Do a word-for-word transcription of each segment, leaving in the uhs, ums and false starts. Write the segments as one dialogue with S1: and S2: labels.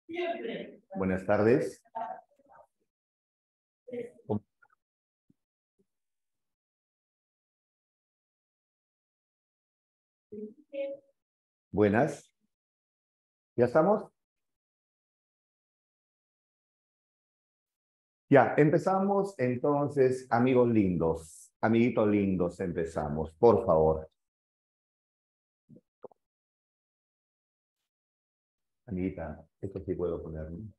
S1: Buenas tardes. Buenas. ¿Ya estamos? Ya, empezamos entonces, amigos lindos, amiguitos lindos, empezamos, por favor. Amiguita, esto sí puedo poner, ¿no?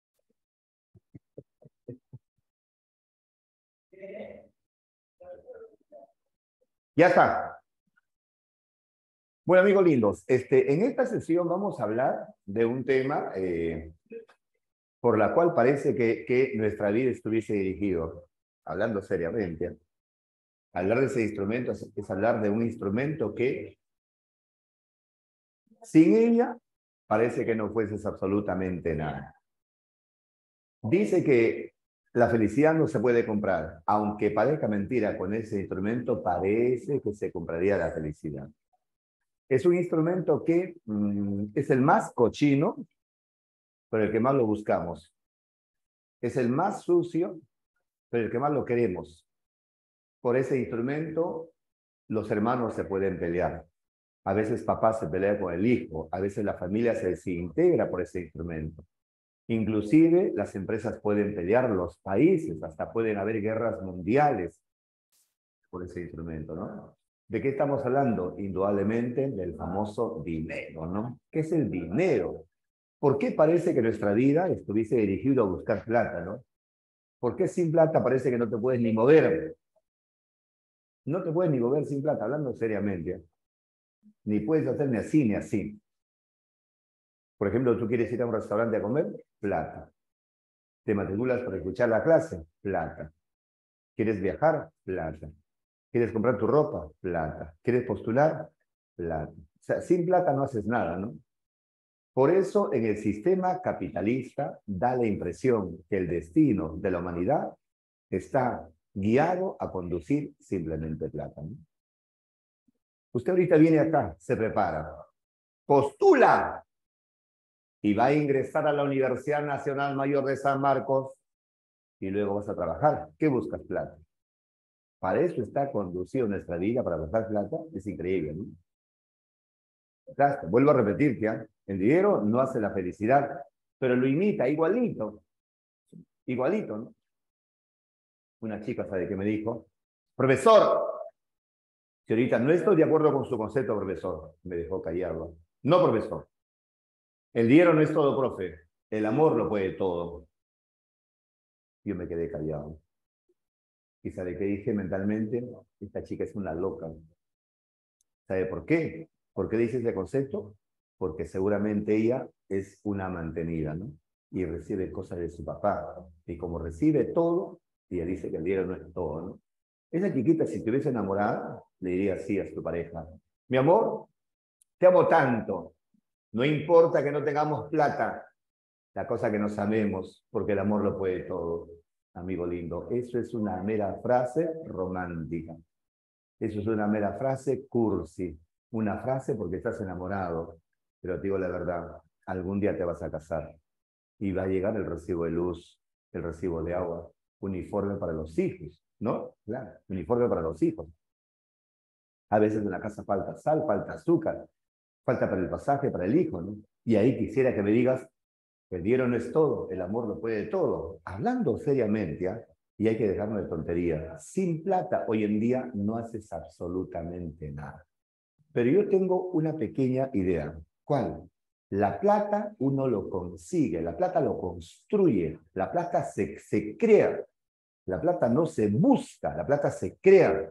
S1: Ya está. Bueno, amigos lindos, este, en esta sesión vamos a hablar de un tema eh, por la cual parece que, que nuestra vida estuviese dirigido, hablando seriamente. Hablar de ese instrumento es, es hablar de un instrumento que sin ella parece que no fueses absolutamente nada. Dice que la felicidad no se puede comprar, aunque parezca mentira, con ese instrumento parece que se compraría la felicidad. Es un instrumento que mmm, es el más cochino, pero el que más lo buscamos. Es el más sucio, pero el que más lo queremos. Por ese instrumento, los hermanos se pueden pelear. A veces papá se pelea con el hijo, a veces la familia se desintegra por ese instrumento. Inclusive las empresas pueden pelear, los países, hasta pueden haber guerras mundiales por ese instrumento, ¿no? ¿De qué estamos hablando? Indudablemente del famoso dinero, ¿no? ¿Qué es el dinero? ¿Por qué parece que nuestra vida estuviese dirigida a buscar plata, ¿no? ¿Por qué sin plata parece que no te puedes ni mover? No te puedes ni mover sin plata, hablando seriamente, ¿eh? Ni puedes hacer ni así ni así. Por ejemplo, tú quieres ir a un restaurante a comer, plata. Te matriculas para escuchar la clase, plata. ¿Quieres viajar? Plata. ¿Quieres comprar tu ropa? Plata. ¿Quieres postular? Plata. O sea, sin plata no haces nada, ¿no? Por eso, en el sistema capitalista da la impresión que el destino de la humanidad está guiado a conducir simplemente plata, ¿no? Usted ahorita viene acá, se prepara, postula y va a ingresar a la Universidad Nacional Mayor de San Marcos y luego vas a trabajar. ¿Qué buscas? Plata. Para eso está conducido nuestra vida, para buscar plata. Es increíble, ¿no? Claro, vuelvo a repetir que el dinero no hace la felicidad, pero lo imita igualito. Igualito, ¿no? Una chica, ¿sabe qué me dijo? Profesor, señorita, no estoy de acuerdo con su concepto, profesor. Me dejó callarlo. No, profesor. El dinero no es todo, profe. El amor lo puede todo. Yo me quedé callado. ¿Y sabe qué dije mentalmente? Esta chica es una loca. ¿Sabe por qué? ¿Por qué dice ese concepto? Porque seguramente ella es una mantenida, ¿no? Y recibe cosas de su papá. Y como recibe todo, ella dice que el dinero no es todo, ¿no? Esa chiquita, si estuviese enamorada, le diría así a su pareja: mi amor, te amo tanto. No importa que no tengamos plata. La cosa que nos amemos, porque el amor lo puede todo. Amigo lindo, eso es una mera frase romántica. Eso es una mera frase cursi. Una frase porque estás enamorado. Pero te digo la verdad, algún día te vas a casar. Y va a llegar el recibo de luz, el recibo de agua, uniforme para los hijos, ¿no? Claro, uniforme para los hijos. A veces en la casa falta sal, falta azúcar, falta para el pasaje, para el hijo, ¿no? Y ahí quisiera que me digas: el dinero no es todo, el amor lo puede todo. Hablando seriamente, ¿eh? Y hay que dejarnos de tonterías. Sin plata, hoy en día no haces absolutamente nada. Pero yo tengo una pequeña idea. ¿Cuál? La plata uno lo consigue, la plata lo construye, la plata se, se crea. La plata no se busca, la plata se crea.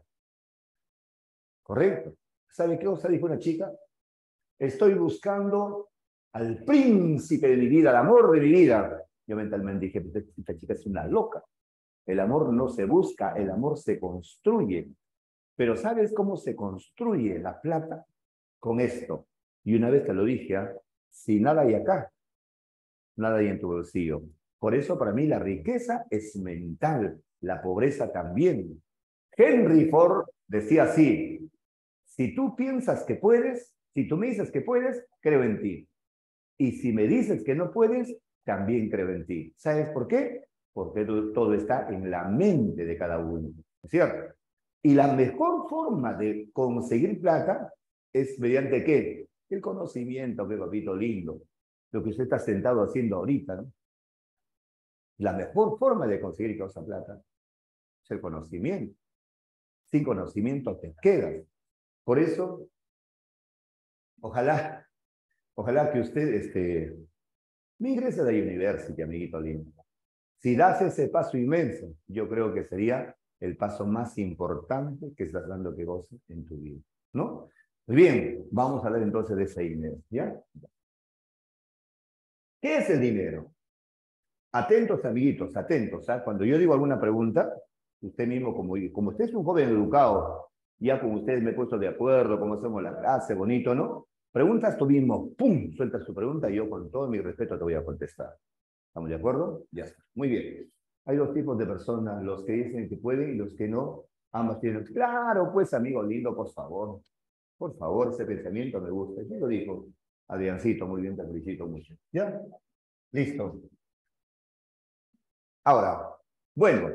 S1: ¿Correcto? ¿Sabe qué cosa dijo una chica? Estoy buscando al príncipe de mi vida, al amor de mi vida. Yo mentalmente dije, esta chica es una loca. El amor no se busca, el amor se construye. Pero ¿sabes cómo se construye la plata? Con esto. Y una vez te lo dije, ¿eh? Si nada hay acá, nada hay en tu bolsillo. Por eso para mí la riqueza es mental, la pobreza también. Henry Ford decía así: si tú piensas que puedes, si tú me dices que puedes, creo en ti. Y si me dices que no puedes, también creo en ti. ¿Sabes por qué? Porque todo está en la mente de cada uno, ¿cierto? Y la mejor forma de conseguir plata es mediante ¿qué? El conocimiento, qué papito lindo. Lo que usted está sentado haciendo ahorita, ¿no? La mejor forma de conseguir cosa plata es el conocimiento. Sin conocimiento te quedas. Por eso, ojalá, ojalá que usted este, me ingrese a la University, amiguito lindo. Si das ese paso inmenso, yo creo que sería el paso más importante que estás dando que goce en tu vida, ¿no? Muy bien, vamos a hablar entonces de ese dinero, ¿ya? ¿Qué es el dinero? Atentos, amiguitos, atentos, ¿ah? Cuando yo digo alguna pregunta, usted mismo, como, como usted es un joven educado, ya con ustedes me he puesto de acuerdo, cómo hacemos la clase, bonito, ¿no? Preguntas tú mismo, ¡pum!, sueltas tu pregunta y yo con todo mi respeto te voy a contestar. ¿Estamos de acuerdo? Ya está. Muy bien. Hay dos tipos de personas, los que dicen que pueden y los que no. Ambos tienen, claro, pues, amigo lindo, por favor. Por favor, ese pensamiento me gusta. ¿Quién lo dijo? Adriancito, muy bien, te felicito mucho. ¿Ya? Listo. Ahora, bueno,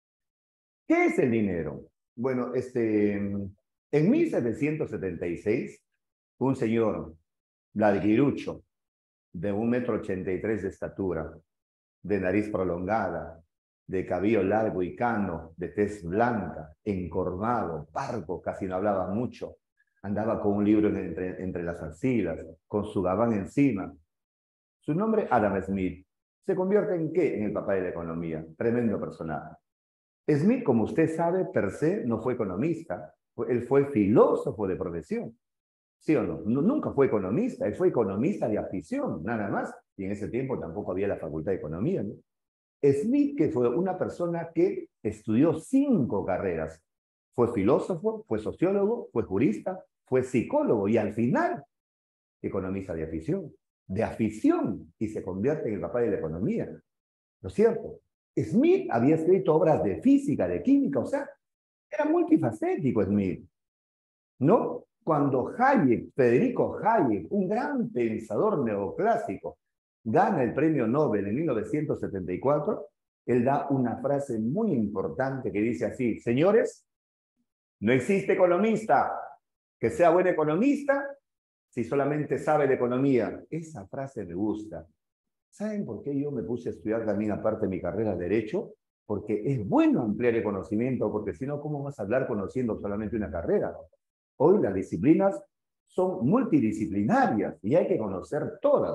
S1: ¿qué es el dinero? Bueno, este, en mil setecientos setenta y seis, un señor, ladrirucho, de un metro ochenta y tres de estatura, de nariz prolongada, de cabello largo y cano, de tez blanca, encorvado, parco, casi no hablaba mucho, andaba con un libro entre, entre las axilas, con su gabán encima. Su nombre, Adam Smith. ¿Se convierte en qué? En el papá de la economía. Tremendo personaje. Smith, como usted sabe, per se no fue economista. Él fue filósofo de profesión. ¿Sí o no? Nunca fue economista. Él fue economista de afición, nada más. Y en ese tiempo tampoco había la facultad de economía, ¿no? Smith, que fue una persona que estudió cinco carreras. Fue filósofo, fue sociólogo, fue jurista, fue psicólogo y al final, economista de afición. De afición y se convierte en el papá de la economía. ¿No es cierto? Smith había escrito obras de física, de química, o sea, era multifacético Smith, ¿no? Cuando Hayek, Federico Hayek, un gran pensador neoclásico, gana el premio Nobel en mil novecientos setenta y cuatro, él da una frase muy importante que dice así: señores, no existe economista que sea buen economista si solamente sabe de economía. Esa frase me gusta. ¿Saben por qué yo me puse a estudiar también, aparte de mi carrera de Derecho? Porque es bueno ampliar el conocimiento, porque si no, ¿cómo vas a hablar conociendo solamente una carrera? Hoy las disciplinas son multidisciplinarias y hay que conocer todas,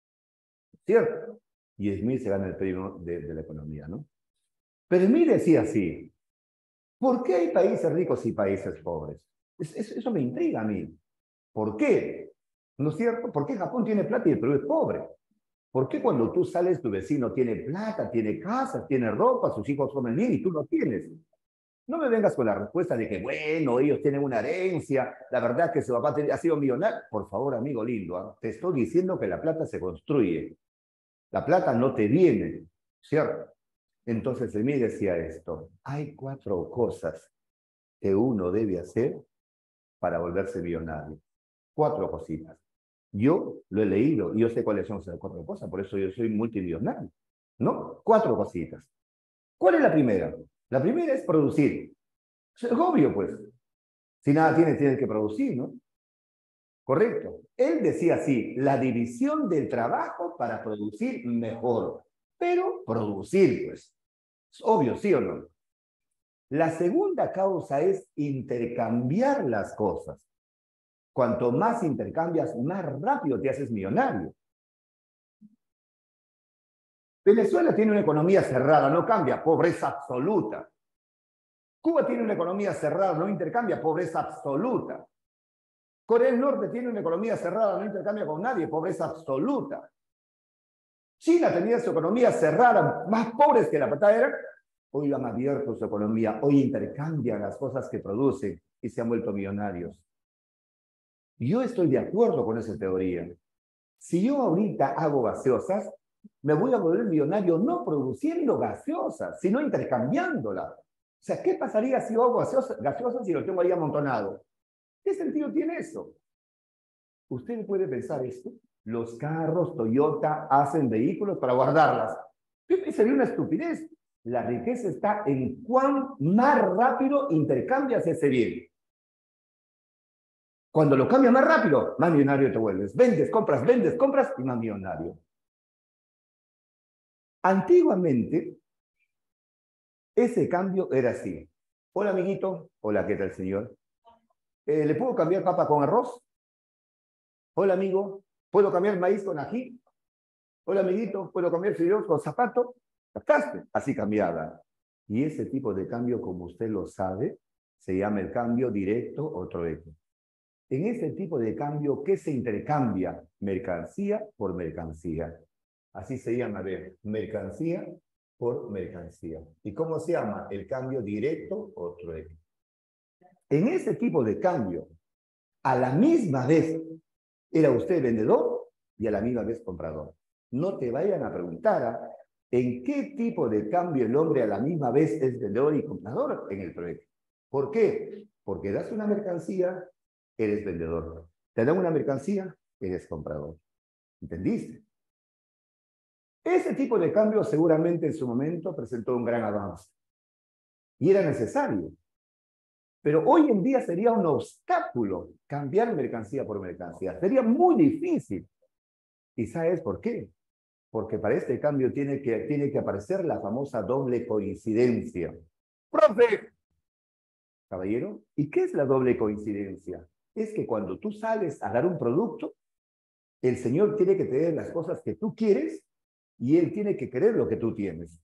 S1: ¿cierto? Y Smith se gana el premio de, de la economía, ¿no? Pero Smith decía así: ¿por qué hay países ricos y países pobres? Es, es, eso me intriga a mí. ¿Por qué? ¿No es cierto? ¿Por qué Japón tiene plata y el Perú es pobre? ¿Por qué cuando tú sales tu vecino tiene plata, tiene casa, tiene ropa, sus hijos comen bien y tú no tienes? No me vengas con la respuesta de que, bueno, ellos tienen una herencia, la verdad que su papá ha sido millonario. Por favor, amigo lindo, ¿eh? Te estoy diciendo que la plata se construye. La plata no te viene, ¿cierto? Entonces, Smith decía esto: hay cuatro cosas que uno debe hacer para volverse millonario. Cuatro cositas. Yo lo he leído y yo sé cuáles son esas cuatro cosas, por eso yo soy multimillonario, ¿no? Cuatro cositas. ¿Cuál es la primera? La primera es producir. Es obvio, pues. Si nada tienes, tienes que producir, ¿no? Correcto. Él decía así: la división del trabajo para producir mejor. Pero producir, pues. Es obvio, ¿sí o no? La segunda causa es intercambiar las cosas. Cuanto más intercambias, más rápido te haces millonario. Venezuela tiene una economía cerrada, no cambia, pobreza absoluta. Cuba tiene una economía cerrada, no intercambia, pobreza absoluta. Corea del Norte tiene una economía cerrada, no intercambia con nadie, pobreza absoluta. China tenía su economía cerrada, más pobres que la patria. Hoy han abierto su economía, hoy intercambian las cosas que producen y se han vuelto millonarios. Yo estoy de acuerdo con esa teoría. Si yo ahorita hago gaseosas, me voy a volver millonario no produciendo gaseosas, sino intercambiándolas. O sea, ¿qué pasaría si yo hago gaseosas, gaseosas y lo tengo ahí amontonado? ¿Qué sentido tiene eso? ¿Usted puede pensar esto? Los carros Toyota hacen vehículos para guardarlas. Sería una estupidez. La riqueza está en cuán más rápido intercambias ese bien. Cuando lo cambias más rápido, más millonario te vuelves. Vendes, compras, vendes, compras y más millonario. Antiguamente, ese cambio era así. Hola, amiguito. Hola, ¿qué tal, señor? Eh, ¿Le puedo cambiar papa con arroz? Hola, amigo. ¿Puedo cambiar maíz con ají? Hola, amiguito. ¿Puedo cambiar fideos con zapato? ¿Captaste? Así cambiaba. Y ese tipo de cambio, como usted lo sabe, se llama el cambio directo o trueque. En ese tipo de cambio, ¿qué se intercambia? Mercancía por mercancía. Así se llama, a ver, mercancía por mercancía. ¿Y cómo se llama? El cambio directo o trueque. En ese tipo de cambio, a la misma vez, era usted vendedor y a la misma vez comprador. No te vayan a preguntar ¿ah? ¿En qué tipo de cambio el hombre a la misma vez es vendedor y comprador? En el trueque. ¿Por qué? Porque das una mercancía, eres vendedor. Te dan una mercancía, eres comprador. ¿Entendiste? Ese tipo de cambio seguramente en su momento presentó un gran avance. Y era necesario. Pero hoy en día sería un obstáculo cambiar mercancía por mercancía. Sería muy difícil. ¿Y sabes por qué? Porque para este cambio tiene que, tiene que aparecer la famosa doble coincidencia. ¡Profe! Caballero, ¿y qué es la doble coincidencia? Es que cuando tú sales a dar un producto, el Señor tiene que tener las cosas que tú quieres y Él tiene que querer lo que tú tienes.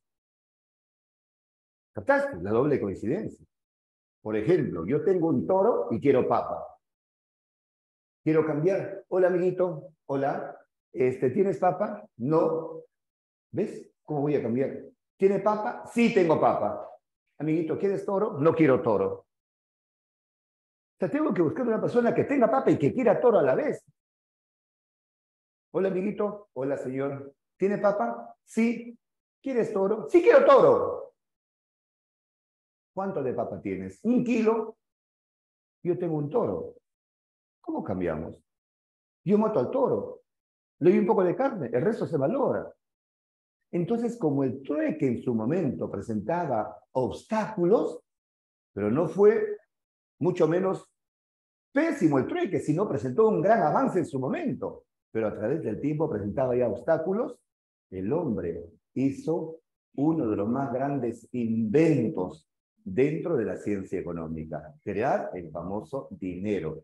S1: ¿Captaste? La doble coincidencia. Por ejemplo, yo tengo un toro y quiero papa. Quiero cambiar. Hola, amiguito. Hola. Este, ¿tienes papa? No. ¿Ves? ¿Cómo voy a cambiar? ¿Tiene papa? Sí, tengo papa. Amiguito, ¿quieres toro? No quiero toro. O sea, tengo que buscar una persona que tenga papa y que quiera toro a la vez. Hola, amiguito. Hola, señor. ¿Tiene papa? Sí. ¿Quieres toro? Sí, quiero toro. ¿Cuánto de papa tienes? Un kilo. Yo tengo un toro. ¿Cómo cambiamos? Yo mato al toro. Le doy un poco de carne. El resto se valora. Entonces, como el trueque en su momento presentaba obstáculos, pero no fue mucho menos pésimo el trueque, sino presentó un gran avance en su momento, pero a través del tiempo presentaba ya obstáculos, el hombre hizo uno de los más grandes inventos dentro de la ciencia económica, crear el famoso dinero.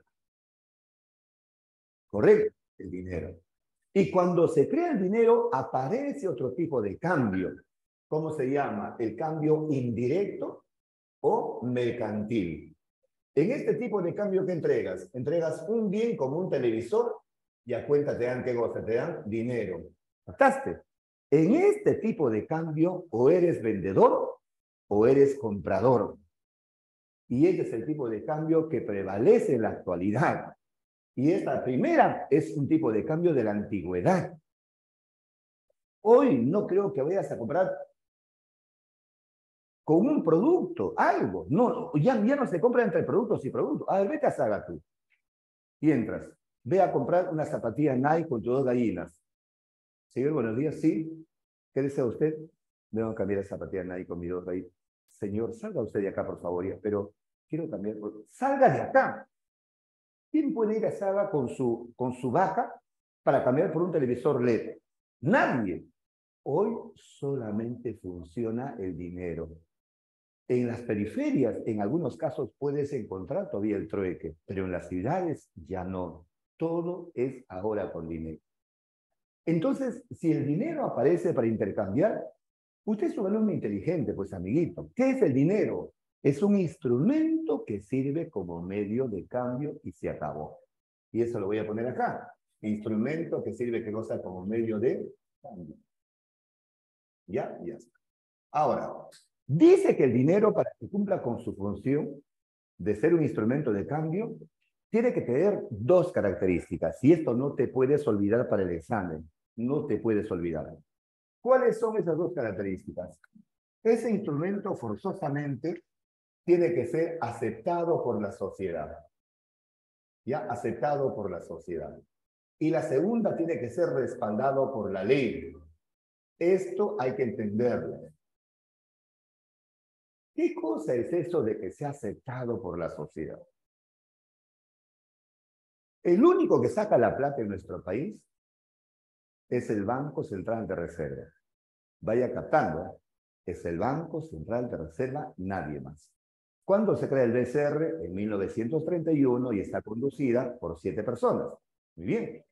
S1: ¿Correcto? El dinero. Y cuando se crea el dinero, aparece otro tipo de cambio. ¿Cómo se llama? El cambio indirecto o mercantil. En este tipo de cambio que entregas, entregas un bien como un televisor y a cuenta te dan qué cosa, te dan dinero. ¿Captaste? En este tipo de cambio, o eres vendedor o eres comprador. Y este es el tipo de cambio que prevalece en la actualidad. Y esta primera es un tipo de cambio de la antigüedad. Hoy no creo que vayas a comprar con un producto, algo. No, ya, ya no se compra entre productos y productos. A ver, vete a Saga tú. Y entras. Ve a comprar una zapatilla Nike con tus dos gallinas. Señor, buenos días, sí. ¿Qué desea usted? Vengo a cambiar la zapatilla Nike con mis dos gallinas. Señor, salga usted de acá, por favor, ya, pero quiero cambiar. Salga de acá. ¿Quién puede ir a Saga con su, con su vaca para cambiar por un televisor L E D? Nadie. Hoy solamente funciona el dinero. En las periferias, en algunos casos, puedes encontrar todavía el trueque, pero en las ciudades ya no. Todo es ahora con dinero. Entonces, si el dinero aparece para intercambiar, usted es un alumno inteligente, pues amiguito. ¿Qué es el dinero? Es un instrumento que sirve como medio de cambio y se acabó. Y eso lo voy a poner acá. Instrumento que sirve, ¿qué cosa? Como medio de cambio. Ya, ya está. Ahora, dice que el dinero, para que cumpla con su función de ser un instrumento de cambio, tiene que tener dos características. Y esto no te puedes olvidar para el examen. No te puedes olvidar. ¿Cuáles son esas dos características? Ese instrumento forzosamente tiene que ser aceptado por la sociedad. Ya, aceptado por la sociedad. y la segunda tiene que ser respaldado por la ley. Esto hay que entenderlo. ¿Qué cosa es eso de que sea aceptado por la sociedad? El único que saca la plata en nuestro país es el Banco Central de Reserva. Vaya captando, es el Banco Central de Reserva, nadie más. ¿Cuándo se crea el B C R? En mil novecientos treinta y uno y está conducida por siete personas. Muy bien.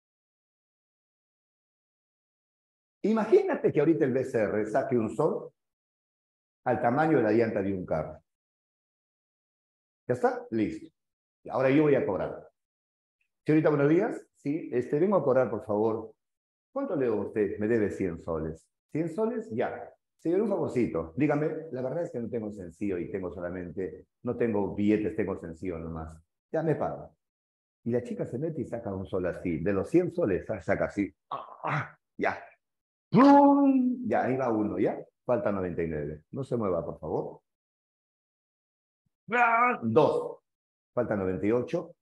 S1: Imagínate que ahorita el B C R saque un sol al tamaño de la llanta de un carro. ¿Ya está? Listo. Ahora yo voy a cobrar. Señorita, buenos días. Sí, este, vengo a cobrar, por favor. ¿Cuánto le debo a usted? Me debe cien soles. ¿cien soles? Ya. Señor, un favorcito. Dígame, la verdad es que no tengo sencillo y tengo solamente, no tengo billetes, tengo sencillo nomás. Ya me pago. Y la chica se mete y saca un sol así. De los cien soles, saca así. Ah, ah, ya. ¡Pum! Ya, ahí va uno, ¿ya? Falta noventa y nueve. No se mueva, por favor. Dos. Falta noventa y ocho.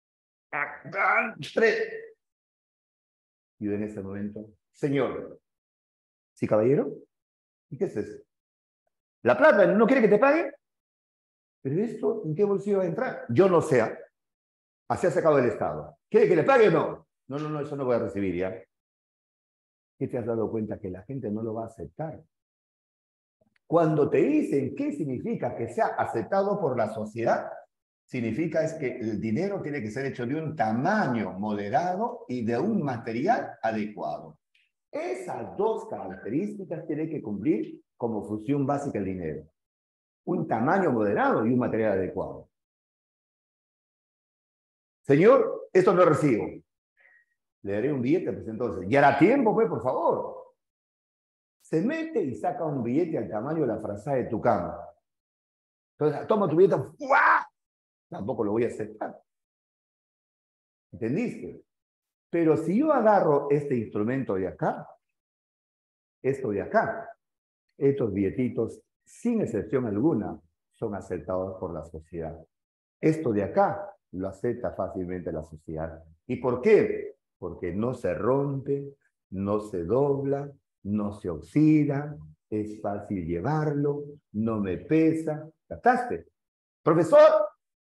S1: Tres. Y en ese momento, señor. ¿Sí, caballero? ¿Y qué es eso? ¿La plata no quiere que te pague? ¿Pero esto en qué bolsillo va a entrar? Yo no sé. Así ha sacado el Estado. ¿Quiere que le pague o no? No, no, no, eso no voy a recibir ya. ¿Qué te has dado cuenta? Que la gente no lo va a aceptar. Cuando te dicen qué significa que sea aceptado por la sociedad, significa es que el dinero tiene que ser hecho de un tamaño moderado y de un material adecuado. Esas dos características tiene que cumplir como función básica el dinero. Un tamaño moderado y un material adecuado. Señor, esto no recibo. Le daré un billete, pues entonces. Y hará tiempo, pues, por favor. Se mete y saca un billete al tamaño de la frazada de tu cama. Entonces, toma tu billete, ¡fua! Tampoco lo voy a aceptar. ¿Entendiste? Pero si yo agarro este instrumento de acá, esto de acá, estos billetitos, sin excepción alguna, son aceptados por la sociedad. Esto de acá lo acepta fácilmente la sociedad. ¿Y por qué? Porque no se rompe, no se dobla, no se oxida, es fácil llevarlo, no me pesa. ¿Captaste? Profesor.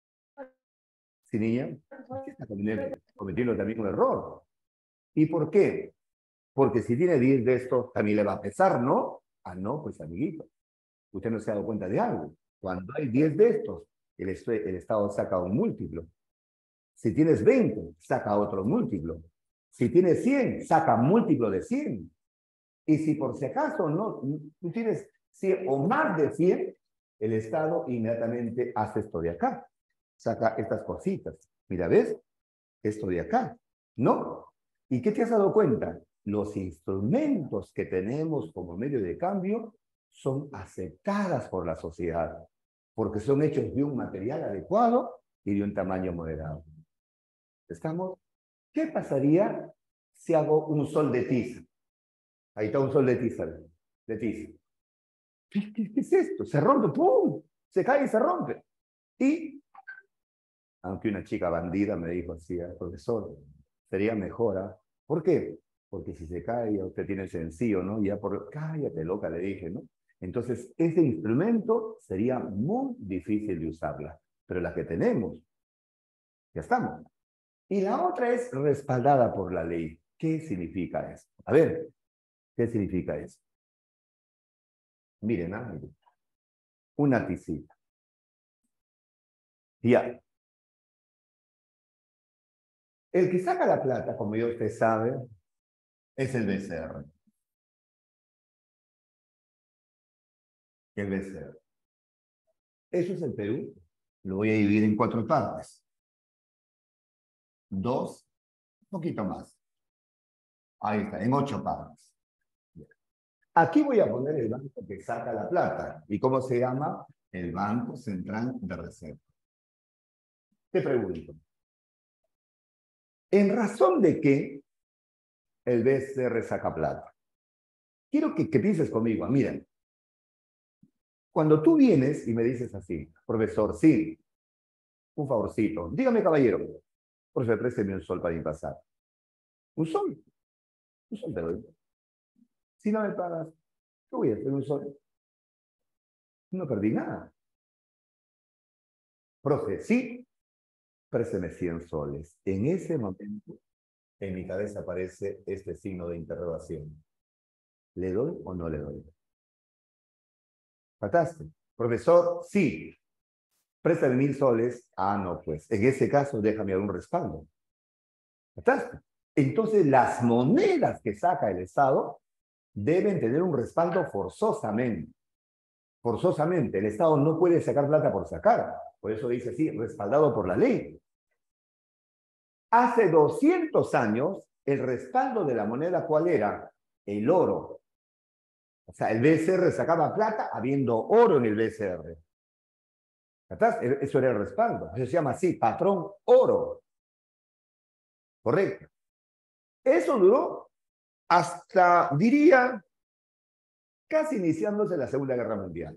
S1: Sí, niña, usted está cometiendo también un error. ¿Y por qué? Porque si tiene diez de estos, también le va a pesar, ¿no? Ah, no, pues amiguito, usted no se ha dado cuenta de algo. Cuando hay diez de estos, el, el Estado saca un múltiplo. Si tienes veinte, saca otro múltiplo. Si tienes cien, saca múltiplo de cien. Y si por si acaso no, tú tienes cien o más de cien, el Estado inmediatamente hace esto de acá. Saca estas cositas. Mira, ¿ves? Esto de acá. ¿No? ¿Y qué te has dado cuenta? Los instrumentos que tenemos como medio de cambio son aceptadas por la sociedad, porque son hechos de un material adecuado y de un tamaño moderado. ¿Estamos? ¿Qué pasaría si hago un sol de tiza? Ahí está un sol de tiza. De tiza. ¿Qué, qué, qué es esto? Se rompe, ¡pum! Se cae y se rompe. Y, aunque una chica bandida me dijo así, profesor, sería mejor, ¿eh? ¿Por qué? Porque si se cae, ya usted tiene sencillo, ¿no? Ya por, cállate loca, le dije, ¿no? Entonces, ese instrumento sería muy difícil de usarla, pero la que tenemos, ya estamos. Y la otra es respaldada por la ley. ¿Qué significa eso? A ver, ¿qué significa eso? Miren, ¿ah? Miren. Una tisita. Ya. El que saca la plata, como ya usted sabe, es el B C R. El B C R. Eso es el Perú. Lo voy a dividir en cuatro partes. Dos, un poquito más. Ahí está, en ocho partes. Aquí voy a poner el banco que saca la plata. ¿Y cómo se llama? El Banco Central de Reserva. Te pregunto, ¿en razón de qué el B C R saca plata? Quiero que, que pienses conmigo. Miren, cuando tú vienes y me dices así, profesor, sí, un favorcito, dígame caballero, por favor, présteme un sol para ir pasar. Un sol. Un sol te doy. Si no me pagas, ¿qué voy a hacer un sol? No perdí nada. Profe, sí, présteme cien soles. En ese momento, en mi cabeza aparece este signo de interrogación. ¿Le doy o no le doy? ¿Pataste? Profesor, sí. Préstame mil soles. Ah, no, pues. En ese caso, déjame algún respaldo. ¿Pataste? Entonces, las monedas que saca el Estado deben tener un respaldo forzosamente. Forzosamente. El Estado no puede sacar plata por sacar. Por eso dice así, respaldado por la ley. Hace doscientos años, el respaldo de la moneda, ¿cuál era? El oro. O sea, el B C R sacaba plata habiendo oro en el B C R. Eso era el respaldo. Eso se llama así, patrón oro. Correcto. Eso duró hasta, diría, casi iniciándose la Segunda Guerra Mundial.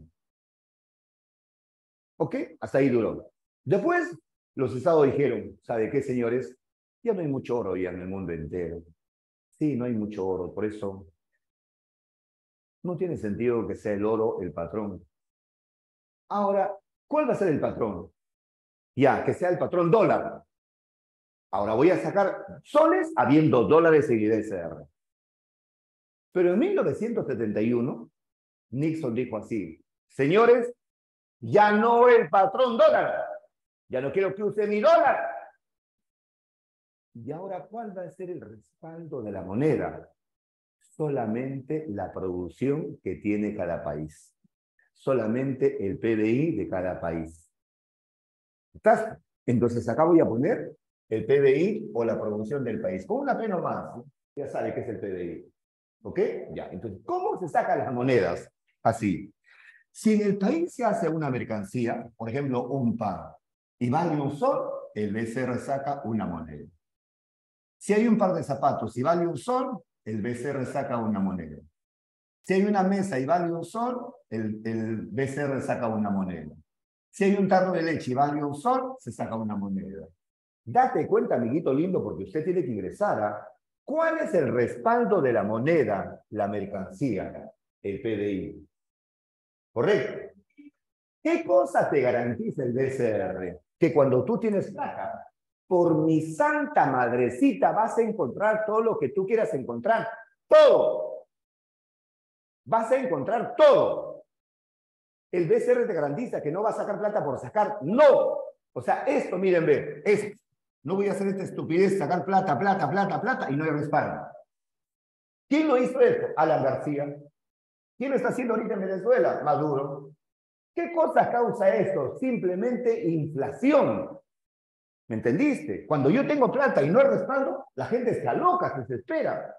S1: ¿Ok? Hasta ahí duró. Después, los estados dijeron, ¿sabe qué, señores? Ya no hay mucho oro ya en el mundo entero. Sí, no hay mucho oro, por eso no tiene sentido que sea el oro el patrón. Ahora, ¿cuál va a ser el patrón? Ya, que sea el patrón dólar. Ahora voy a sacar soles habiendo dólares en I D C R. Pero en mil novecientos setenta y uno, Nixon dijo así, señores, ya no el patrón dólar, ya no quiero que use mi dólar. ¿Y ahora cuál va a ser el respaldo de la moneda? Solamente la producción que tiene cada país. Solamente el P B I de cada país. ¿Estás? Entonces acá voy a poner el P B I o la producción del país. Con una P nomás, ¿no? Ya sabe qué es el P B I. ¿Ok? Ya, entonces, ¿cómo se sacan las monedas? Así. Si en el país se hace una mercancía, por ejemplo, un pan, y vale un sol, el B C R saca una moneda. Si hay un par de zapatos y vale un sol, el B C R saca una moneda. Si hay una mesa y vale un sol, el, el B C R saca una moneda. Si hay un tarro de leche y vale un sol, se saca una moneda. Date cuenta, amiguito lindo, porque usted tiene que ingresar a ¿cuál es el respaldo de la moneda, la mercancía, el P D I? ¿Correcto? ¿Qué cosa te garantiza el B C R? Que cuando tú tienes plata, por mi santa madrecita vas a encontrar todo lo que tú quieras encontrar. Todo. Vas a encontrar todo. El B C R te garantiza que no va a sacar plata por sacar. No. O sea, esto, miren, ve, esto. No voy a hacer esta estupidez, sacar plata, plata, plata, plata y no hay respaldo. ¿Quién lo hizo esto? Alan García. ¿Quién lo está haciendo ahorita en Venezuela? Maduro. ¿Qué cosa causa esto? Simplemente inflación. ¿Me entendiste? Cuando yo tengo plata y no hay respaldo, la gente está loca, se desespera.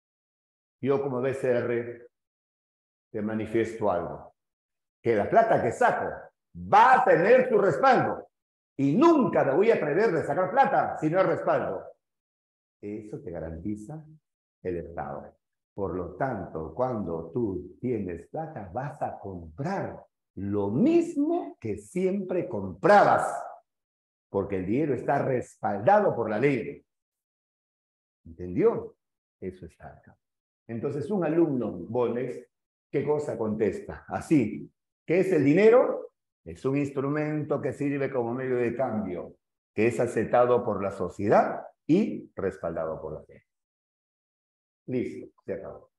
S1: Yo como B C R te manifiesto algo. Que la plata que saco va a tener su respaldo. Y nunca me voy a atrever de sacar plata si no hay respaldo. Eso te garantiza el Estado. Por lo tanto, cuando tú tienes plata, vas a comprar lo mismo que siempre comprabas. Porque el dinero está respaldado por la ley. ¿Entendió? Eso está acá. Entonces, un alumno, Bonex, ¿qué cosa contesta? Así, ¿qué es el dinero? Es un instrumento que sirve como medio de cambio, que es aceptado por la sociedad y respaldado por la ley. Listo, se acabó.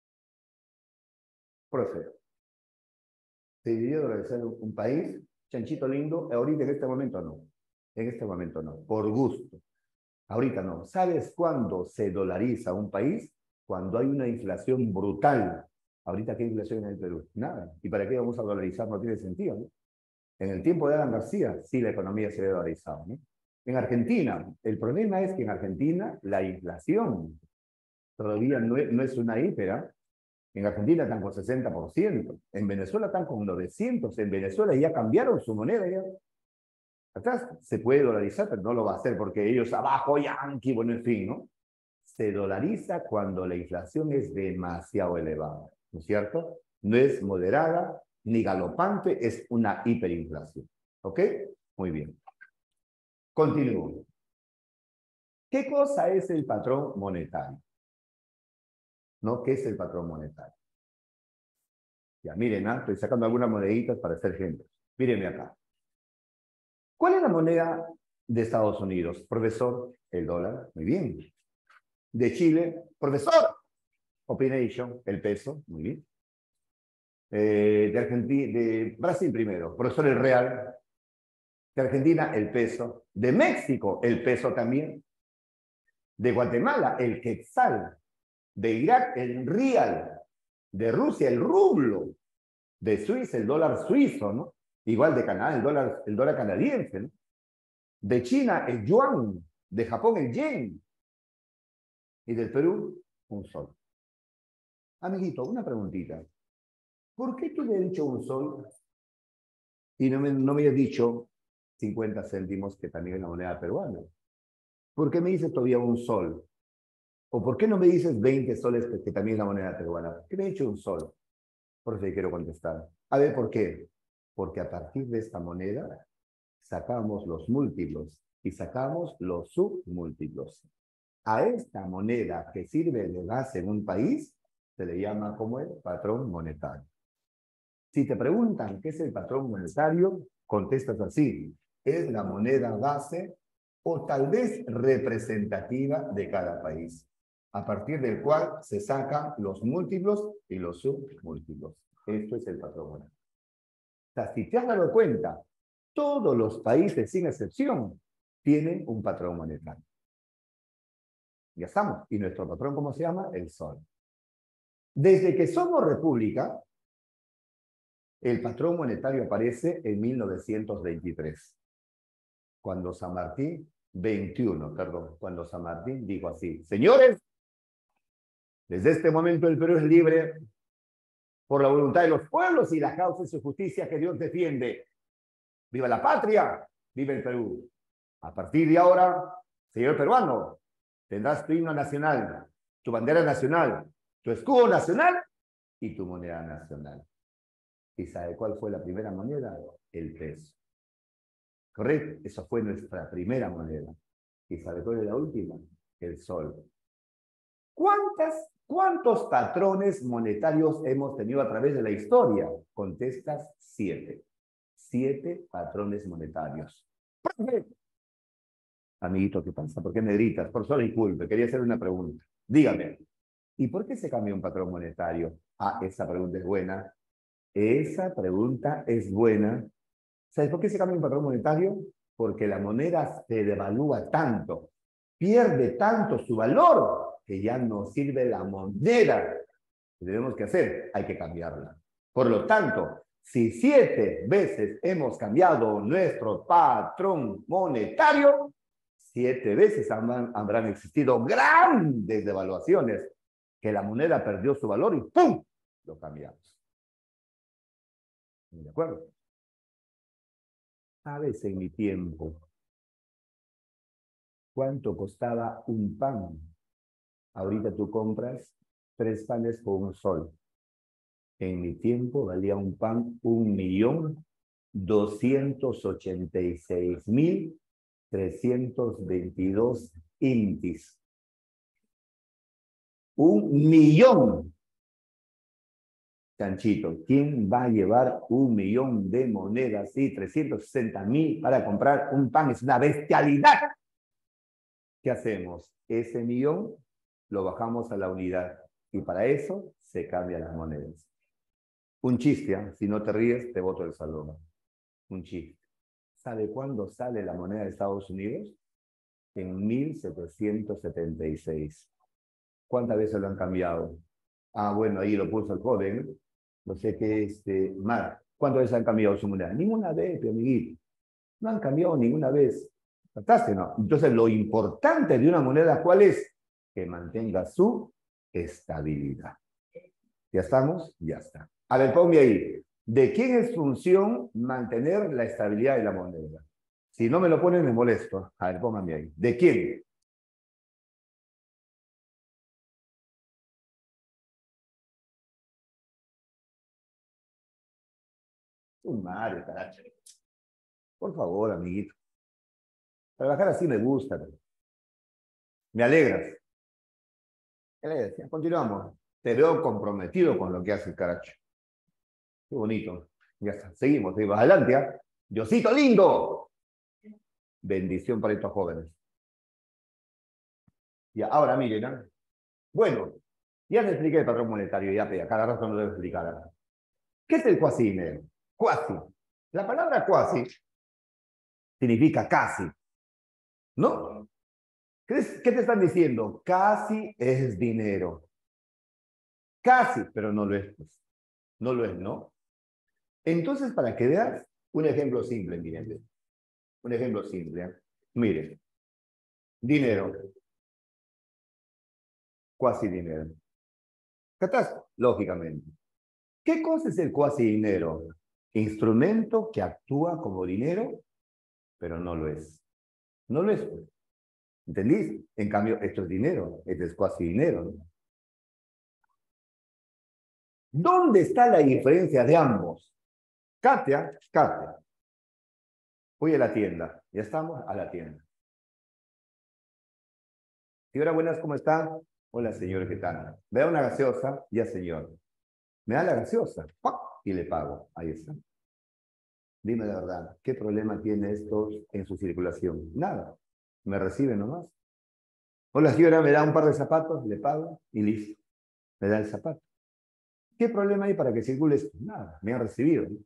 S1: Procedo. ¿Se dividió dolarizar un país? Chanchito lindo, ahorita en este momento no. En este momento no, por gusto. Ahorita no. ¿Sabes cuándo se dolariza un país? Cuando hay una inflación brutal. Ahorita, ¿qué inflación en el Perú? Nada. ¿Y para qué vamos a dolarizar? No tiene sentido, ¿no? En el tiempo de Alan García, sí, la economía se ve dolarizada, ¿no? En Argentina, el problema es que en Argentina la inflación todavía no es, no es una hípera. En Argentina están con sesenta por ciento. En Venezuela están con novecientos. En Venezuela ya cambiaron su moneda. Ya. Acá se puede dolarizar, pero no lo va a hacer porque ellos abajo, yanqui, bueno, en fin, ¿no? Se dolariza cuando la inflación es demasiado elevada, ¿no es cierto? No es moderada ni galopante, es una hiperinflación. ¿Ok? Muy bien. Continúo. ¿Qué cosa es el patrón monetario? ¿No? ¿Qué es el patrón monetario? Ya, miren, ¿ah? Estoy sacando algunas moneditas para hacer ejemplos. Mírenme acá. ¿Cuál es la moneda de Estados Unidos? Profesor, el dólar. Muy bien. De Chile, profesor, Opination, el peso. Muy bien. Eh, de Argentina, de Brasil primero, profesor, el real. De Argentina, el peso. De México, el peso también. De Guatemala, el quetzal. De Irak, el rial. De Rusia, el rublo. De Suiza, el dólar suizo, ¿no? Igual de Canadá, el dólar, el dólar canadiense, ¿no? De China, el yuan. De Japón, el yen. Y del Perú, un sol. Amiguito, una preguntita. ¿Por qué tú le has dicho un sol y no me, no me has dicho cincuenta céntimos, que también es la moneda peruana? ¿Por qué me dices todavía un sol? ¿O por qué no me dices veinte soles, que también es la moneda peruana? ¿Por qué me has dicho un sol? Por eso te quiero contestar. A ver, ¿por qué? Porque a partir de esta moneda sacamos los múltiplos y sacamos los submúltiplos. A esta moneda que sirve de base en un país se le llama como el patrón monetario. Si te preguntan qué es el patrón monetario, contestas así: es la moneda base o tal vez representativa de cada país, a partir del cual se sacan los múltiplos y los submúltiplos. Esto es el patrón monetario. O sea, si te has dado cuenta, todos los países, sin excepción, tienen un patrón monetario. Ya estamos. ¿Y nuestro patrón cómo se llama? El sol. Desde que somos república, el patrón monetario aparece en mil novecientos veintitrés. Cuando San Martín, veintiuno, perdón, cuando San Martín dijo así: señores, desde este momento el Perú es libre por la voluntad de los pueblos y la causa de su justicia que Dios defiende. ¡Viva la patria! ¡Viva el Perú! A partir de ahora, señor peruano, tendrás tu himno nacional, tu bandera nacional, tu escudo nacional y tu moneda nacional. ¿Y sabe cuál fue la primera moneda? El peso. ¿Correcto? Esa fue nuestra primera moneda. ¿Y sabe cuál es la última? El sol. ¿Cuántas, ¿Cuántos patrones monetarios hemos tenido a través de la historia? Contestas siete. Siete patrones monetarios. Amiguito, ¿qué pasa? ¿Por qué me gritas? Por solo disculpe, quería hacer una pregunta. Dígame, ¿y por qué se cambió un patrón monetario? Ah, esa pregunta es buena. Esa pregunta es buena. ¿Sabes por qué se cambia un patrón monetario? Porque la moneda se devalúa tanto, pierde tanto su valor, que ya no sirve la moneda. ¿Qué tenemos que hacer? Hay que cambiarla. Por lo tanto, si siete veces hemos cambiado nuestro patrón monetario, siete veces habrán, habrán existido grandes devaluaciones, que la moneda perdió su valor y ¡pum!, lo cambiamos. ¿De acuerdo? ¿Sabes en mi tiempo cuánto costaba un pan? Ahorita tú compras tres panes por un sol. En mi tiempo valía un pan un millón doscientos ochenta y seis mil trescientos veintidós intis. Un millón. Chanchito, ¿quién va a llevar un millón de monedas y trescientos sesenta mil para comprar un pan? Es una bestialidad. ¿Qué hacemos? Ese millón lo bajamos a la unidad y para eso se cambian las monedas. Un chiste, ¿eh? Si no te ríes, te boto del salón. Un chiste. ¿Sabe cuándo sale la moneda de Estados Unidos? En mil setecientos setenta y seis. ¿Cuántas veces lo han cambiado? Ah, bueno, ahí lo puso el joven. No sé qué, este, Mar. ¿Cuántas veces han cambiado su moneda? Ninguna vez, mi amiguito. No han cambiado ninguna vez. Fantástico, ¿no? Entonces, lo importante de una moneda, ¿cuál es? Que mantenga su estabilidad. ¿Ya estamos? Ya está. A ver, ponme ahí. ¿De quién es función mantener la estabilidad de la moneda? Si no me lo ponen, me molesto. A ver, póngame ahí. ¿De quién? Un madre, caracho. Por favor, amiguito. Trabajar así me gusta. Me alegras. ¿Qué le decía? Continuamos. Te veo comprometido con lo que hace el caracho. Qué bonito. Ya está. Seguimos. Seguimos. Adelante. ¿eh? Diosito lindo. Bendición para estos jóvenes. Ya, ahora miren. ¿eh? Bueno, ya les expliqué el patrón monetario. Ya, a cada rato no lo debo explicar. ¿Qué es el cuasi dinero? Cuasi. La palabra cuasi significa casi. ¿No? ¿Qué, es, ¿Qué te están diciendo? Casi es dinero. Casi, pero no lo es. Pues. No lo es, ¿no? Entonces, para que veas, un ejemplo simple, miren. Un ejemplo simple. ¿eh? Miren. Dinero. Cuasi dinero. ¿Catás? Lógicamente. ¿Qué cosa es el cuasi dinero? Instrumento que actúa como dinero, pero no lo es. No lo es. Pues. ¿Entendís? En cambio, esto es dinero. Este es cuasi dinero. ¿no? ¿Dónde está la diferencia de ambos? Katia, Katia. Voy a la tienda. Ya estamos a la tienda. Señora, buenas, ¿cómo está? Hola, señor, ¿qué tal? ¿Me da una gaseosa? Ya, señor. ¿Me da la gaseosa? ¡Pac! Y le pago. Ahí está. Dime la verdad, ¿qué problema tiene esto en su circulación? Nada. Me recibe nomás. Hola, señora, ¿me da un par de zapatos? Le pago y listo. Me da el zapato. ¿Qué problema hay para que circule esto? Nada. Me ha recibido. ¿no?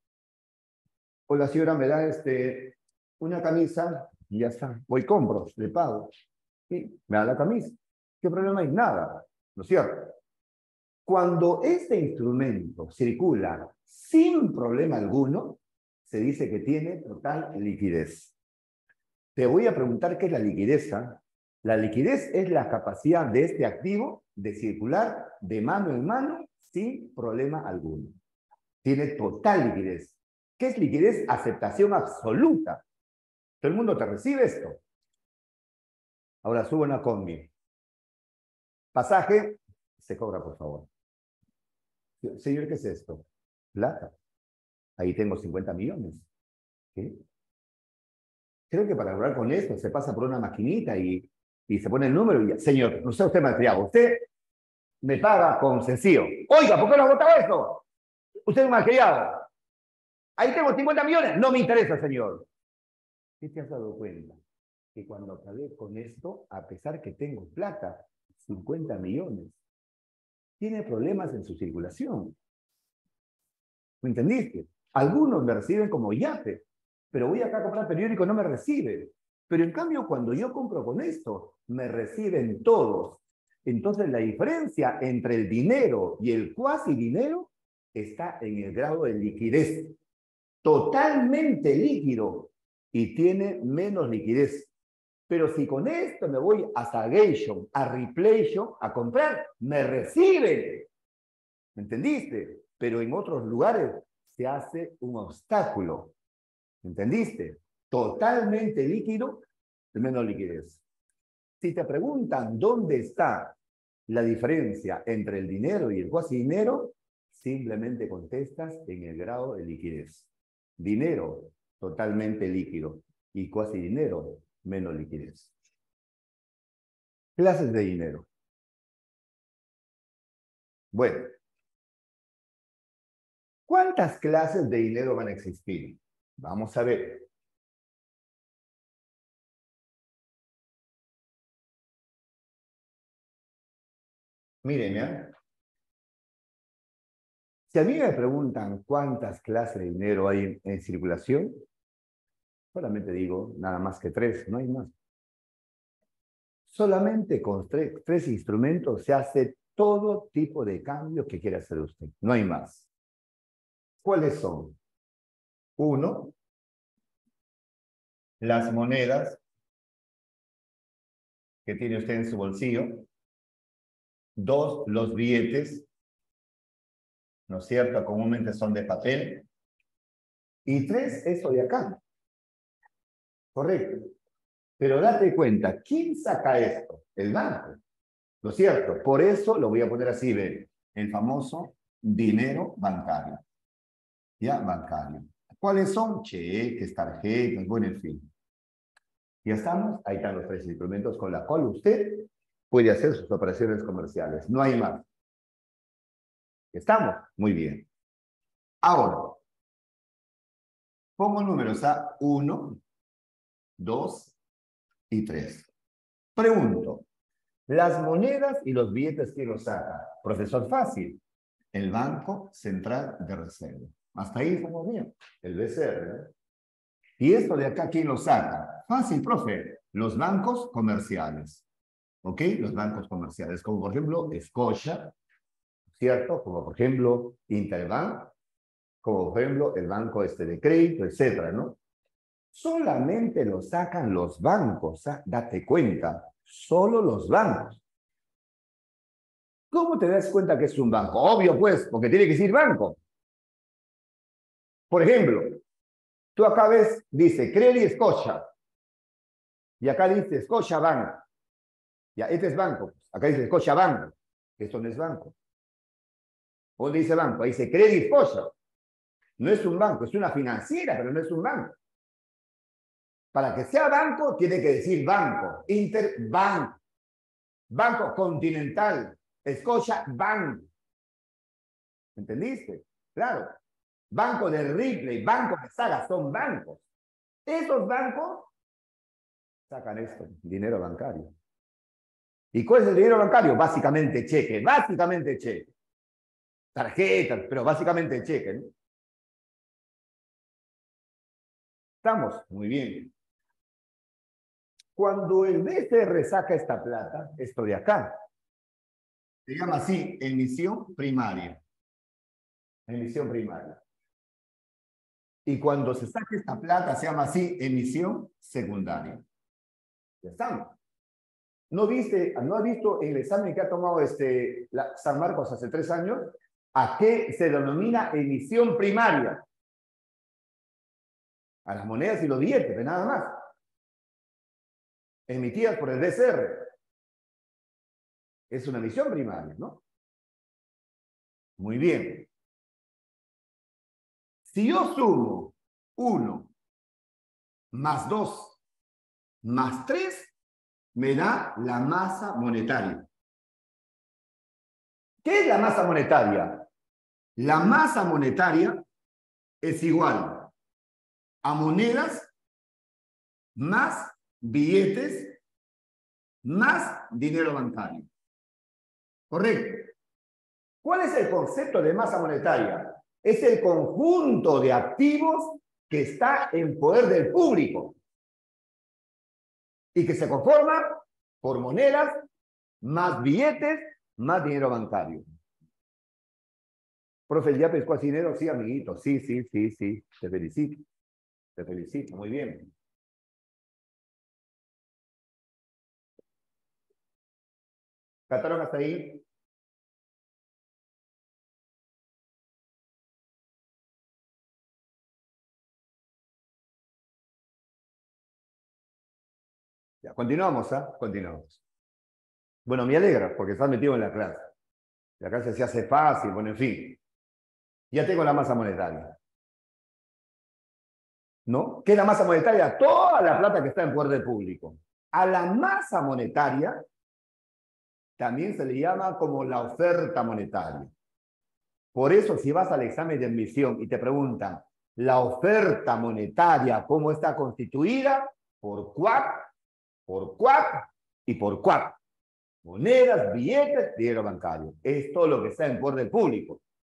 S1: Hola, señora, ¿me da este, una camisa? Y ya está. Voy, compro, le pago. Y me da la camisa. ¿Qué problema hay? Nada. ¿No es cierto? Cuando este instrumento circula sin problema alguno, se dice que tiene total liquidez. Te voy a preguntar qué es la liquidez. ¿eh? La liquidez es la capacidad de este activo de circular de mano en mano sin problema alguno. Tiene total liquidez. ¿Qué es liquidez? Aceptación absoluta. ¿Todo el mundo te recibe esto? Ahora subo una combi. Pasaje, se cobra, por favor. Señor, ¿qué es esto? Plata. Ahí tengo cincuenta millones. ¿Qué? Creo que para hablar con esto se pasa por una maquinita y, y se pone el número y ya. Señor, no sea usted malcriado. Usted me paga con sencillo. Oiga, ¿por qué no ha votado esto? Usted es un malcriado. Ahí tengo cincuenta millones. No me interesa, señor. ¿Qué te has dado cuenta? Que cuando acabé con esto, a pesar que tengo plata, cincuenta millones, tiene problemas en su circulación. ¿Me entendiste? Algunos me reciben como yape, pero voy acá a comprar periódico y no me recibe. Pero en cambio, cuando yo compro con esto, me reciben todos. Entonces, la diferencia entre el dinero y el cuasi dinero está en el grado de liquidez. Totalmente líquido y tiene menos liquidez. Pero si con esto me voy a Sagation, a Repletion, a comprar, me reciben. ¿Me entendiste? Pero en otros lugares se hace un obstáculo. ¿Entendiste? Totalmente líquido, menos liquidez. Si te preguntan dónde está la diferencia entre el dinero y el cuasi dinero, simplemente contestas en el grado de liquidez. Dinero, totalmente líquido. Y cuasi dinero, menos liquidez. Clases de dinero. Bueno, ¿cuántas clases de dinero van a existir? Vamos a ver. Miren, ¿eh? Si a mí me preguntan cuántas clases de dinero hay en, en circulación, solamente digo nada más que tres, no hay más. Solamente con tres, tres instrumentos se hace todo tipo de cambio que quiera hacer usted. No hay más. ¿Cuáles son? Uno, las monedas que tiene usted en su bolsillo. Dos, los billetes, ¿no es cierto? Comúnmente son de papel. Y tres, eso de acá. Correcto. Pero date cuenta, ¿quién saca esto? El banco. ¿No es cierto? Por eso lo voy a poner así, ve, el famoso dinero bancario. ¿Ya? Bancario. ¿Cuáles son? Cheques, tarjetas, bueno, en fin. Ya estamos, ahí están los tres instrumentos con los cuales usted puede hacer sus operaciones comerciales. No hay más. ¿Estamos? Muy bien. Ahora, pongo números a uno, dos y tres. Pregunto, las monedas y los billetes, ¿quién los saca? Profesor, fácil. El Banco Central de Reserva. Hasta ahí estamos bien. El B C R, ¿eh? ¿Y esto de acá quién lo saca? Fácil, profe. Los bancos comerciales. ¿Ok? Los bancos comerciales, como por ejemplo Scotia, ¿cierto? Como por ejemplo Interbank, como por ejemplo el banco este de crédito, etcétera, ¿no? Solamente lo sacan los bancos, ¿ah? Date cuenta, solo los bancos. ¿Cómo te das cuenta que es un banco? Obvio, pues, porque tiene que decir banco. Por ejemplo, tú acá ves, dice Credit Scotia, y acá dice Scotia Bank. Ya, este es banco. Acá dice Scotia Bank. Esto no es banco. ¿Dónde dice banco? Ahí dice Credit Scotia. No es un banco, es una financiera, pero no es un banco. Para que sea banco, tiene que decir banco. Interbank. Banco Continental. Scotia Bank. ¿Entendiste? Claro. Banco de Ripley, Banco de Saga, son bancos. Esos bancos sacan esto, dinero bancario. ¿Y cuál es el dinero bancario? Básicamente cheque, básicamente cheque. Tarjetas, pero básicamente cheque, ¿no? ¿Estamos? Muy bien. Cuando el B C R saca esta plata, esto de acá, se llama así, emisión primaria. Emisión primaria. Y cuando se saca esta plata, se llama así, emisión secundaria. Ya estamos. ¿No viste, no has visto en el examen que ha tomado este, la, San Marcos hace tres años? ¿A qué se denomina emisión primaria? A las monedas y los billetes, de nada más. Emitidas por el B C R. Es una emisión primaria, ¿no? Muy bien. Si yo sumo uno más dos más tres, me da la masa monetaria. ¿Qué es la masa monetaria? La masa monetaria es igual a monedas más billetes más dinero bancario. ¿Correcto? ¿Cuál es el concepto de masa monetaria? Es el conjunto de activos que está en poder del público y que se conforma por monedas más billetes más dinero bancario. Profe, ¿ya pescó así dinero? Sí, amiguito. Sí, sí, sí, sí. Te felicito. Te felicito. Muy bien. ¿Cataron hasta ahí? Ya, continuamos, ¿ah? ¿eh? Continuamos. Bueno, me alegra porque estás metido en la clase. La clase se hace fácil, bueno, en fin. Ya tengo la masa monetaria. ¿No? ¿Qué es la masa monetaria? Toda la plata que está en poder del público. A la masa monetaria también se le llama como la oferta monetaria. Por eso, si vas al examen de admisión y te preguntan, la oferta monetaria, ¿cómo está constituida? Por C U A C, por C U A C y por C U A C. Monedas, billetes, dinero bancario. Es todo lo que está en poder del público.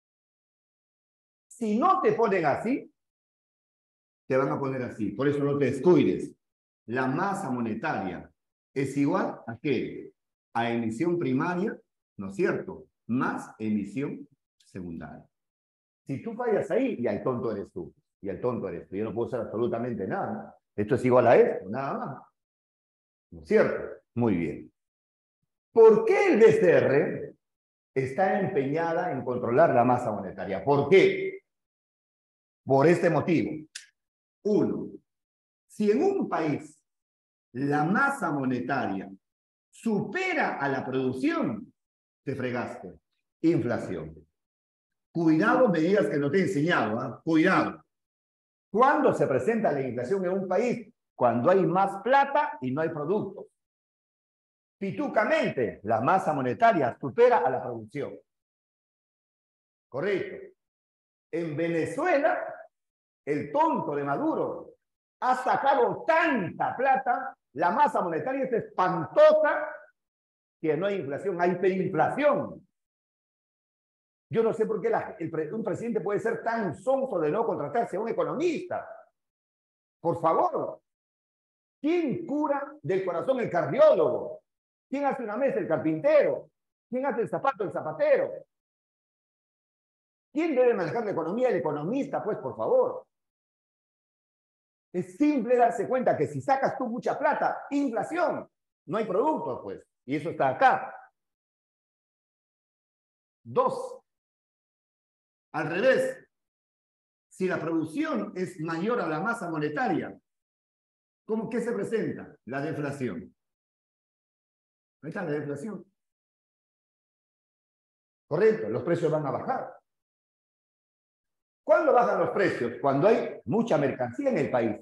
S1: Si no te ponen así, te van a poner así. Por eso no te descuides. La masa monetaria es igual a qué? A emisión primaria, ¿no es cierto? Más emisión secundaria. Si tú fallas ahí, ya el tonto eres tú. Y el tonto eres tú. Yo no puedo hacer absolutamente nada. Esto es igual a esto, nada más. ¿No es cierto? Muy bien. ¿Por qué el B C R está empeñada en controlar la masa monetaria? ¿Por qué? Por este motivo. Uno, si en un país la masa monetaria supera a la producción, te fregaste. Inflación. Cuidado, me digas que no te he enseñado, ¿eh? Cuidado. ¿Cuándo se presenta la inflación en un país? Cuando hay más plata y no hay productos. Pitucamente, la masa monetaria supera a la producción. Correcto. En Venezuela, el tonto de Maduro ha sacado tanta plata, la masa monetaria es espantosa, que no hay inflación, hay hiperinflación. Yo no sé por qué la, el, un presidente puede ser tan sonso de no contratarse a un economista. Por favor. ¿Quién cura del corazón? El cardiólogo. ¿Quién hace una mesa? El carpintero. ¿Quién hace el zapato? El zapatero. ¿Quién debe manejar la economía? El economista, pues, por favor. Es simple darse cuenta que si sacas tú mucha plata, inflación, no hay productos, pues. Y eso está acá. Dos. Al revés. Si la producción es mayor a la masa monetaria, ¿cómo que se presenta? La deflación. Ahí está la deflación. Correcto, los precios van a bajar. ¿Cuándo bajan los precios? Cuando hay mucha mercancía en el país.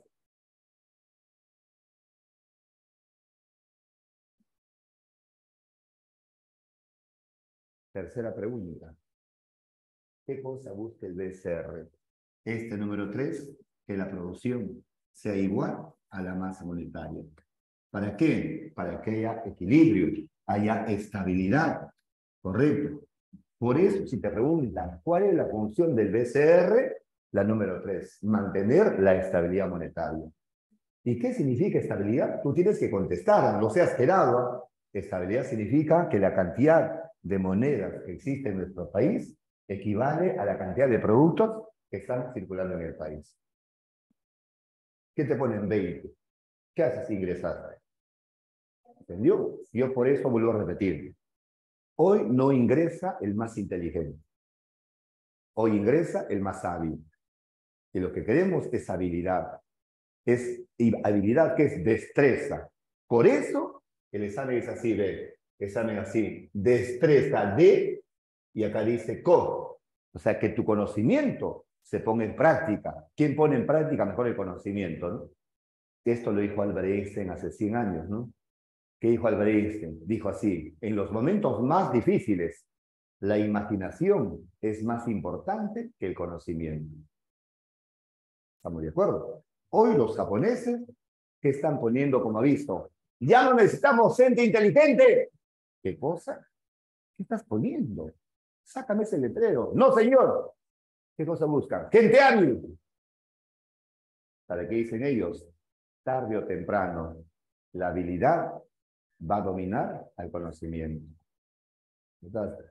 S1: Tercera pregunta. ¿Qué cosa busca el B C R? Este número tres, que la producción sea igual a la masa monetaria. ¿Para qué? Para que haya equilibrio, haya estabilidad. Correcto. Por eso, si te preguntan cuál es la función del B C R, la número tres, mantener la estabilidad monetaria. ¿Y qué significa estabilidad? Tú tienes que contestar, no seas quedado. Estabilidad significa que la cantidad de monedas que existe en nuestro país equivale a la cantidad de productos que están circulando en el país. ¿Qué te ponen veinte? ¿Qué haces si ingresaste? ¿Entendió? Yo por eso vuelvo a repetir. Hoy no ingresa el más inteligente. Hoy ingresa el más hábil. Y lo que queremos es habilidad. Es habilidad que es destreza. Por eso el examen es así, ve. Examen así. Destreza de, y acá dice co. O sea, que tu conocimiento se ponga en práctica. ¿Quién pone en práctica mejor el conocimiento, no? Esto lo dijo Albert Einstein hace cien años, ¿no? ¿Qué dijo Albert Einstein? Dijo así, en los momentos más difíciles, la imaginación es más importante que el conocimiento. ¿Estamos de acuerdo? Hoy los japoneses, ¿qué están poniendo como aviso? ¡Ya no necesitamos gente inteligente! ¿Qué cosa? ¿Qué estás poniendo? Sácame ese letrero. ¡No, señor! ¿Qué cosa buscan? ¡Gente hábil! ¿Para qué dicen ellos? Tarde o temprano, la habilidad va a dominar al conocimiento. Entonces,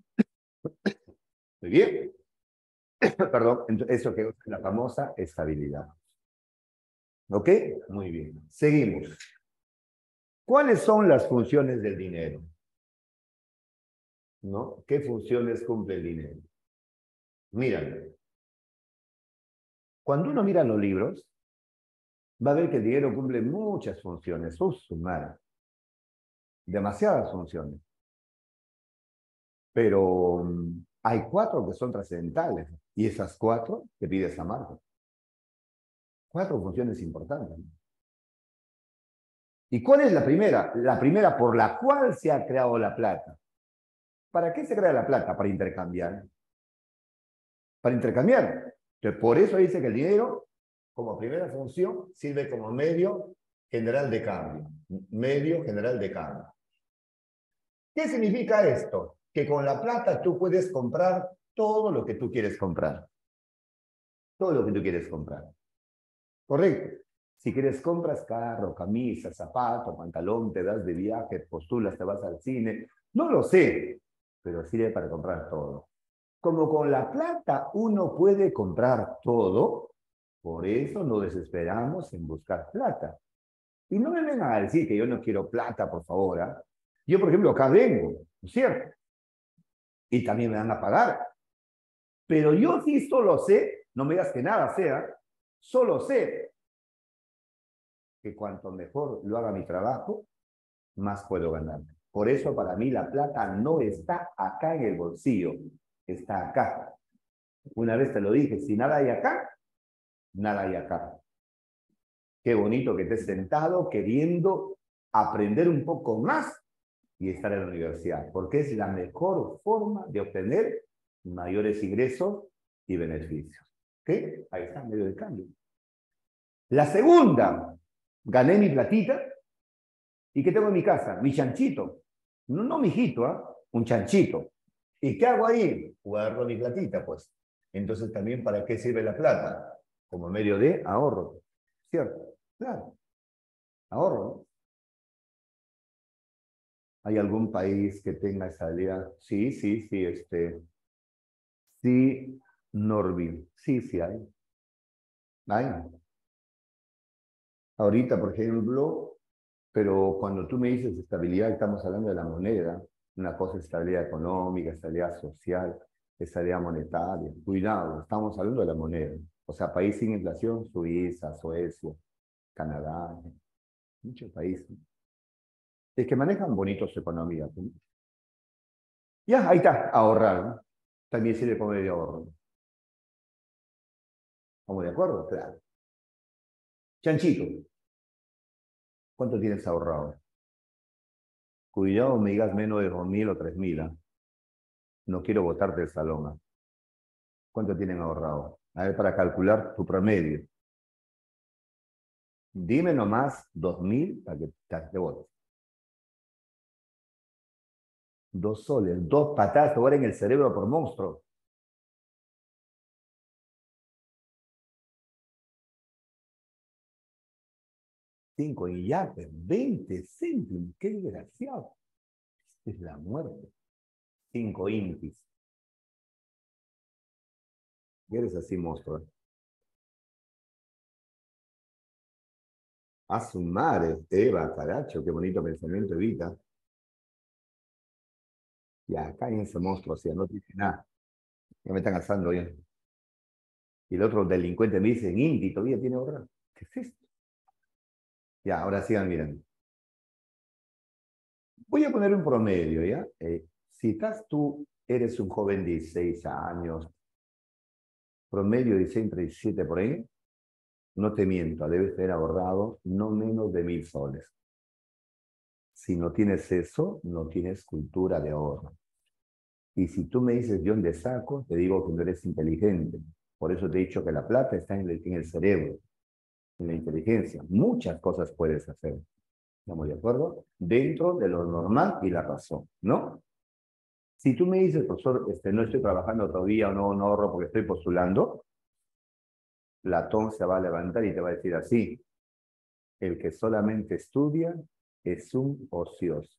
S1: ¿muy bien? Perdón, eso que es la famosa estabilidad. ¿Ok? Muy bien. Seguimos. ¿Cuáles son las funciones del dinero? ¿No? ¿Qué funciones cumple el dinero? Míralo. Cuando uno mira los libros, va a ver que el dinero cumple muchas funciones. ¡Uh, su madre! Demasiadas funciones. Pero um, hay cuatro que son trascendentales. Y esas cuatro que pide esa marca. Cuatro funciones importantes. ¿Y cuál es la primera? La primera por la cual se ha creado la plata. ¿Para qué se crea la plata? Para intercambiar. Para intercambiar. Entonces, por eso dice que el dinero, como primera función, sirve como medio general de cambio. Medio general de cambio. ¿Qué significa esto? Que con la plata tú puedes comprar todo lo que tú quieres comprar. Todo lo que tú quieres comprar. ¿Correcto? Si quieres compras carro, camisa, zapato, pantalón, te das de viaje, postulas, te vas al cine. No lo sé, pero sirve para comprar todo. Como con la plata uno puede comprar todo, por eso no desesperamos en buscar plata. Y no me vengan a decir que yo no quiero plata, por favor. ¿eh? Yo, por ejemplo, acá vengo, ¿no es cierto? Y también me van a pagar. Pero yo sí solo sé, no me digas que nada sea, solo sé que cuanto mejor lo haga mi trabajo, más puedo ganar. Por eso para mí la plata no está acá en el bolsillo, está acá. Una vez te lo dije, si nada hay acá, nada hay acá. Qué bonito que estés sentado queriendo aprender un poco más y estar en la universidad, porque es la mejor forma de obtener mayores ingresos y beneficios. ¿Ok? Ahí está, medio de cambio. La segunda, gané mi platita. ¿Y qué tengo en mi casa? Mi chanchito. No, no mi hijito, ¿eh? Un chanchito. ¿Y qué hago ahí? Guardo mi platita, pues. Entonces, también, ¿para qué sirve la plata? Como medio de ahorro. ¿Cierto? Claro. Ahorro, ¿no? ¿Hay algún país que tenga esa idea? Sí, sí, sí, este. Sí, Norvin. Sí, sí hay. Hay. Ahorita, por ejemplo, pero cuando tú me dices estabilidad, estamos hablando de la moneda. Una cosa es estabilidad económica, estabilidad social, estabilidad monetaria. Cuidado, estamos hablando de la moneda. O sea, país sin inflación, Suiza, Suecia, Canadá, muchos países. Es que manejan bonito su economía. Ya, ahí está, ahorrar, ¿no? También sirve como medio de ahorro. ¿Estamos de acuerdo? Claro. Chanchito, ¿cuánto tienes ahorrado? Cuidado, me digas menos de dos mil o tres mil. ¿eh? No quiero botarte del salón. ¿eh? ¿Cuánto tienen ahorrado? A ver, para calcular tu promedio. Dime nomás dos mil para que te votes. Dos soles, dos patadas ahora en el cerebro por monstruo. Cinco y ya, pues, veinte céntimos. Qué desgraciado. Es la muerte. Cinco intis. Y eres así, monstruo. A su madre, Eva, caracho, qué bonito pensamiento, Evita. Ya, cállense, monstruo, o sea, no dice nada. Ya me están alzando ya. Y el otro delincuente me dice, Inti, todavía tiene ahorrado. ¿Qué es esto? Ya, ahora sigan mirando. Voy a poner un promedio, ¿ya? Eh, si estás tú, eres un joven de dieciséis años, promedio dieciséis, treinta y siete por ahí, no te miento, debes tener ahorrado no menos de mil soles. Si no tienes eso, no tienes cultura de ahorro. Y si tú me dices de dónde saco, te digo que no eres inteligente. Por eso te he dicho que la plata está en el, en el cerebro, en la inteligencia. Muchas cosas puedes hacer. ¿Estamos de acuerdo? Dentro de lo normal y la razón, ¿no? Si tú me dices, profesor, este, no estoy trabajando todavía o no, no ahorro porque estoy postulando, Platón se va a levantar y te va a decir así, el que solamente estudia es un ocioso.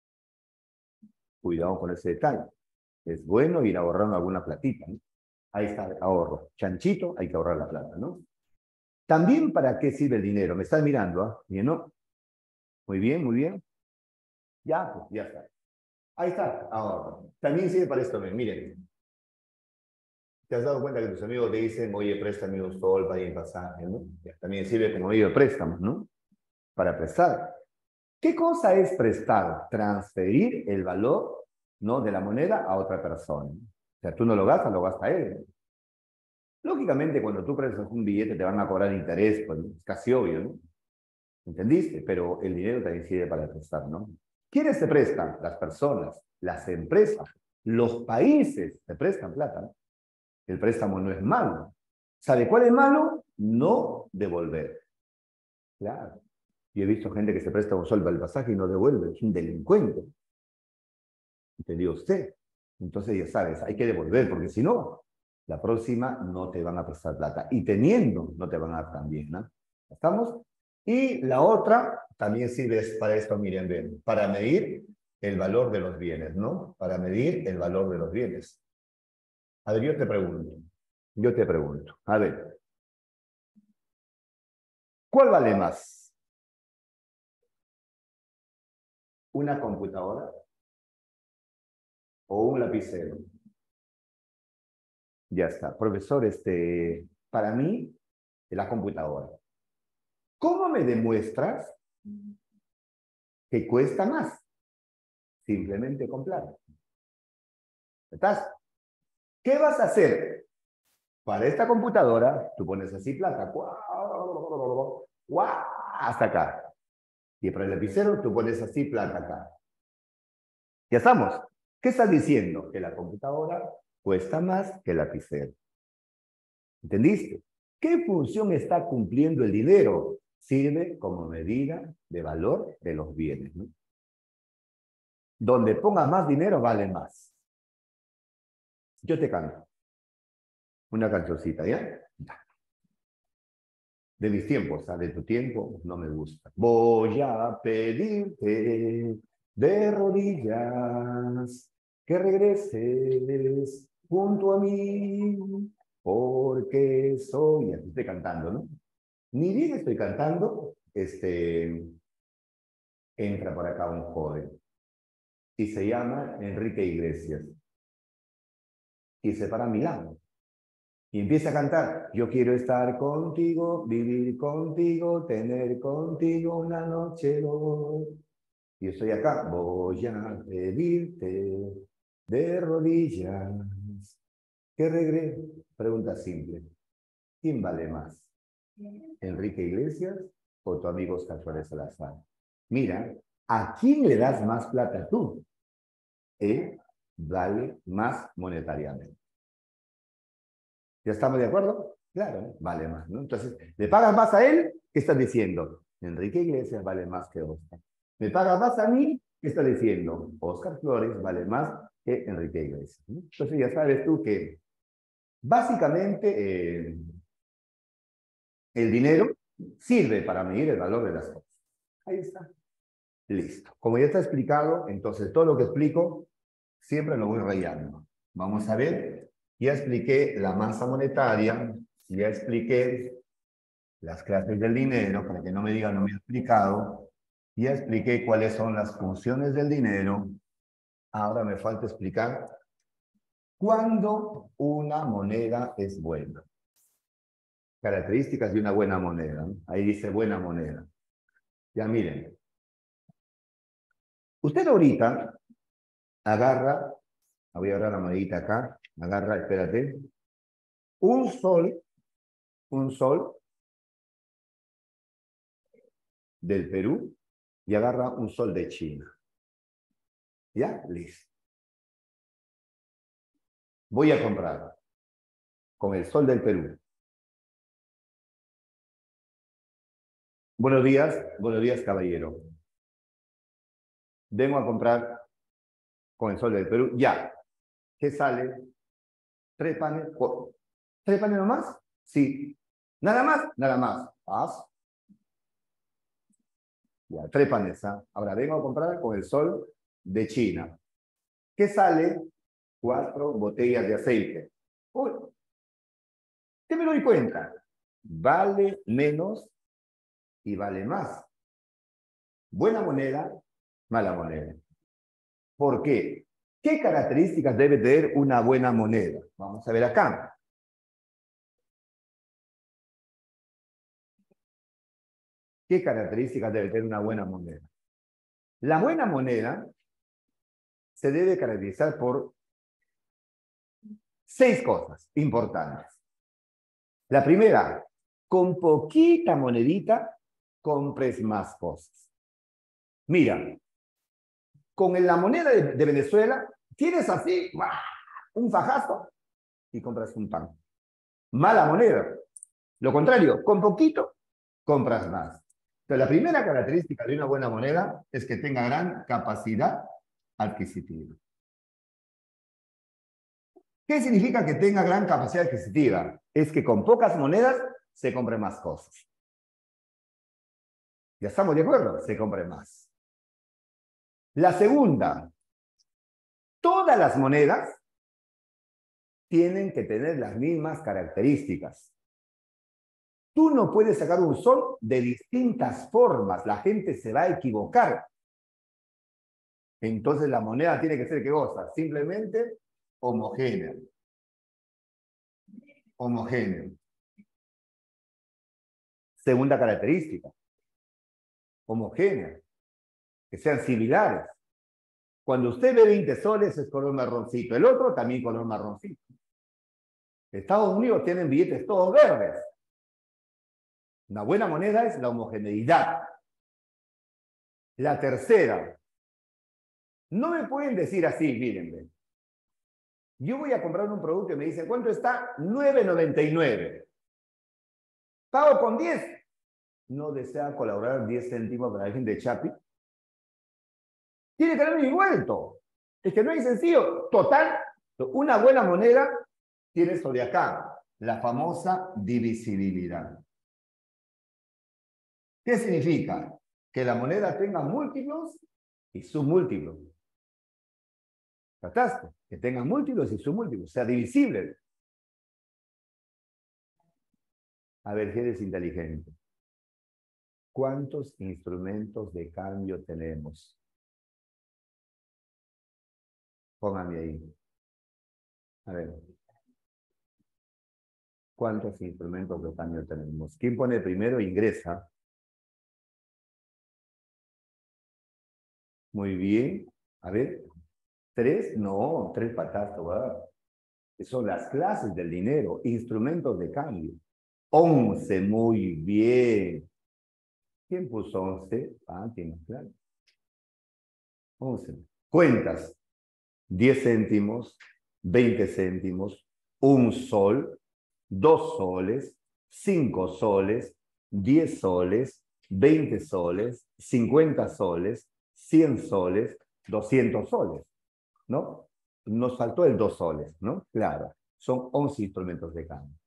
S1: Cuidado con ese detalle. Es bueno ir ahorrando alguna platita, ¿no? Ahí está, ahorro. Chanchito, hay que ahorrar la plata, ¿no? También, ¿para qué sirve el dinero? ¿Me estás mirando? ¿ah? ¿Bien, no? Muy bien, muy bien. Ya, pues, ya está. Ahí está, ahorro. También sirve para esto, miren. ¿Te has dado cuenta que tus amigos te dicen, oye, préstame un sol para ir en pasaje, ¿no? También sirve como medio de préstamo, ¿no? Para prestar. ¿Qué cosa es prestar? Transferir el valor, ¿no? De la moneda a otra persona. O sea, tú no lo gastas, lo gasta él. Lógicamente, cuando tú prestas un billete te van a cobrar interés, pues, ¿no? Es casi obvio, ¿no? ¿Entendiste? Pero el dinero también sirve para prestar, ¿no? ¿Quiénes se prestan? Las personas, las empresas, los países se prestan plata, ¿no? El préstamo no es malo. ¿Sabe cuál es malo? No devolver. Claro. Y he visto gente que se presta un sol para el pasaje y no devuelve. Es un delincuente. ¿Entendió usted? Entonces ya sabes, hay que devolver, porque si no, la próxima no te van a prestar plata. Y teniendo, no te van a dar tan bien, ¿no? ¿Estamos? Y la otra también sirve para esto, miren, bien, para medir el valor de los bienes, ¿no? Para medir el valor de los bienes. A ver, yo te pregunto, yo te pregunto, a ver, ¿cuál vale más? ¿Una computadora o un lapicero? Ya está. Profesor, este, para mí, la computadora. ¿Cómo me demuestras que cuesta más? Simplemente con plata. ¿Estás? ¿Qué vas a hacer? Para esta computadora, tú pones así plata. ¡guau! Hasta acá. Y para el lapicero tú pones así plata acá. Ya estamos. ¿Qué estás diciendo? Que la computadora cuesta más que el lapicero. ¿Entendiste? ¿Qué función está cumpliendo el dinero? Sirve como medida de valor de los bienes, ¿no? Donde pongas más dinero vale más. Yo te canto una cancioncita, ¿ya? De mis tiempos, ¿sabes? De tu tiempo no me gusta. Voy a pedirte de rodillas que regreses junto a mí, porque soy, aquí estoy cantando, ¿no? Ni bien estoy cantando, este, entra por acá un joven y se llama Enrique Iglesias y se para a mi lado y empieza a cantar: yo quiero estar contigo, vivir contigo, tener contigo una noche hoy. Y estoy acá: voy a pedirte de rodillas que regrese. Pregunta simple: ¿quién vale más? ¿Enrique Iglesias o tu amigo Oscar Flores Salazar? Mira, ¿a quién le das más plata tú? Él vale más monetariamente. ¿Ya estamos de acuerdo? Claro, vale más, ¿no? Entonces, ¿le pagas más a él? ¿Qué estás diciendo? Enrique Iglesias vale más que Oscar. ¿Me pagas más a mí? ¿Qué estás diciendo? Oscar Flores vale más que Enrique Iglesias, ¿no? Entonces ya sabes tú que básicamente eh, el dinero sirve para medir el valor de las cosas. Ahí está. Listo. Como ya está explicado, entonces todo lo que explico siempre lo voy rayando. Vamos a ver. Ya expliqué la masa monetaria, ya expliqué las clases del dinero, para que no me digan no me he explicado. Ya expliqué cuáles son las funciones del dinero. Ahora me falta explicar cuándo una moneda es buena. Características de una buena moneda, ¿no? Ahí dice buena moneda. Ya miren. Usted ahorita agarra, voy a agarrar la monedita acá, agarra, espérate, un sol, un sol del Perú y agarra un sol de China. ¿Ya? Listo. Voy a comprar con el sol del Perú. Buenos días, buenos días, caballero. Vengo a comprar con el sol del Perú. Ya. ¿Qué sale? ¿Tres panes? ¿Tres panes nomás? Sí. ¿Nada más? Nada más. Haz. Ya, tres panes. ¿Ah? Ahora vengo a comprar con el sol de China. ¿Qué sale? Cuatro botellas de aceite. Uy, ¿qué me doy cuenta? Vale menos y vale más. Buena moneda, mala moneda. ¿Por qué? ¿Qué características debe tener una buena moneda? Vamos a ver acá. ¿Qué características debe tener una buena moneda? La buena moneda se debe caracterizar por seis cosas importantes. La primera, con poquita monedita compres más cosas. Mira, con la moneda de, de Venezuela tienes así ¡guau!, un fajazo y compras un pan. Mala moneda. Lo contrario, con poquito compras más. Pero la primera característica de una buena moneda es que tenga gran capacidad adquisitiva. ¿Qué significa que tenga gran capacidad adquisitiva? Es que con pocas monedas se compre más cosas. ¿Ya estamos de acuerdo? Se compre más. La segunda, todas las monedas tienen que tener las mismas características. Tú no puedes sacar un sol de distintas formas. La gente se va a equivocar. Entonces la moneda tiene que ser, ¿qué cosa? Simplemente homogénea. Homogénea. Segunda característica. Homogénea. Que sean similares. Cuando usted ve veinte soles es color marroncito. El otro también color marroncito. Estados Unidos tienen billetes todos verdes. Una buena moneda es la homogeneidad. La tercera, no me pueden decir así, mírenme. Yo voy a comprar un producto y me dicen, ¿cuánto está? nueve noventa y nueve. ¿Pago con diez? ¿No desea colaborar diez céntimos para alguien de Chapi? Tiene que haber un vuelto. Es que no es sencillo. Total, una buena moneda tiene esto de acá, la famosa divisibilidad. ¿Qué significa? Que la moneda tenga múltiplos y submúltiplos. ¿Trataste? Que tenga múltiplos y submúltiplos, sea divisible. A ver, si eres inteligente. ¿Cuántos instrumentos de cambio tenemos? Póngame ahí. A ver. ¿Cuántos instrumentos de cambio tenemos? ¿Quién pone primero? Ingresa. Muy bien. A ver. ¿Tres? No, tres patas. Son las clases del dinero. Instrumentos de cambio. Once. Muy bien. ¿Quién puso once? Ah, tienes claro. Once. Cuentas. Diez céntimos, veinte céntimos, un sol, dos soles, cinco soles, diez soles, veinte soles, cincuenta soles, cien soles, doscientos soles, ¿no? Nos faltó el dos soles, ¿no? Claro, son once instrumentos de cambio.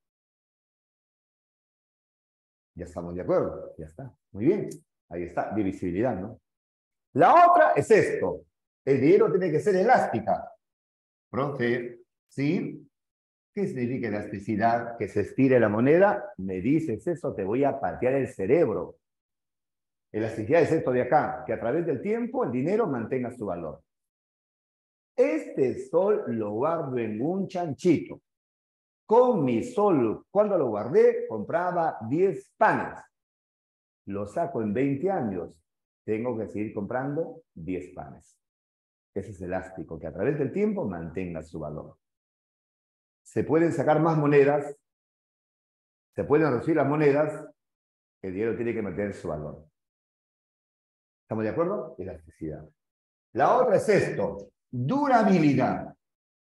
S1: Ya estamos de acuerdo, ya está. Muy bien, ahí está, divisibilidad, ¿no? La otra es esto. El dinero tiene que ser elástica. Profe, ¿sí? ¿Qué significa elasticidad? Que se estire la moneda. Me dices eso, te voy a patear el cerebro. Elasticidad es esto de acá, que a través del tiempo el dinero mantenga su valor. Este sol lo guardo en un chanchito. Con mi sol, cuando lo guardé, compraba diez panes. Lo saco en veinte años. Tengo que seguir comprando diez panes. Ese es elástico, que a través del tiempo mantenga su valor. Se pueden sacar más monedas, se pueden reducir las monedas, el dinero tiene que mantener su valor. ¿Estamos de acuerdo? Elasticidad. La otra es esto, durabilidad.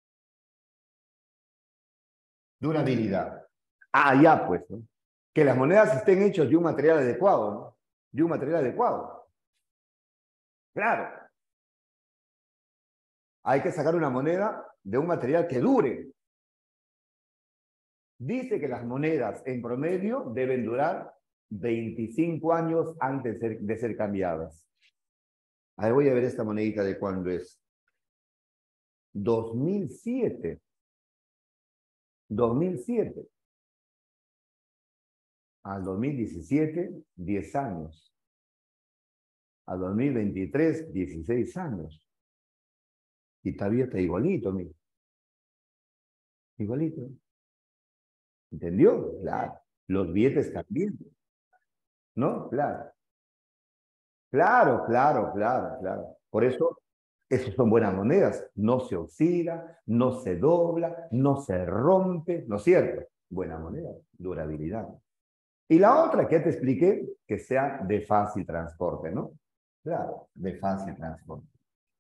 S1: Durabilidad. Ah, ya pues, ¿no? Que las monedas estén hechas de un material adecuado, ¿no? De un material adecuado. Claro. Hay que sacar una moneda de un material que dure. Dice que las monedas en promedio deben durar veinticinco años antes de ser, de ser cambiadas. A ver, voy a ver esta monedita de cuándo es. dos mil siete. dos mil siete. Al dos mil diecisiete, diez años. Al dos mil veintitrés, dieciséis años. Y todavía está igualito, mira. Igualito. ¿Entendió? Claro. Los billetes también. ¿No? Claro. Claro, claro, claro, claro. Por eso, esas son buenas monedas. No se oxida, no se dobla, no se rompe, ¿no es cierto? Buena moneda, durabilidad. Y la otra que te expliqué, que sea de fácil transporte, ¿no? Claro, de fácil transporte.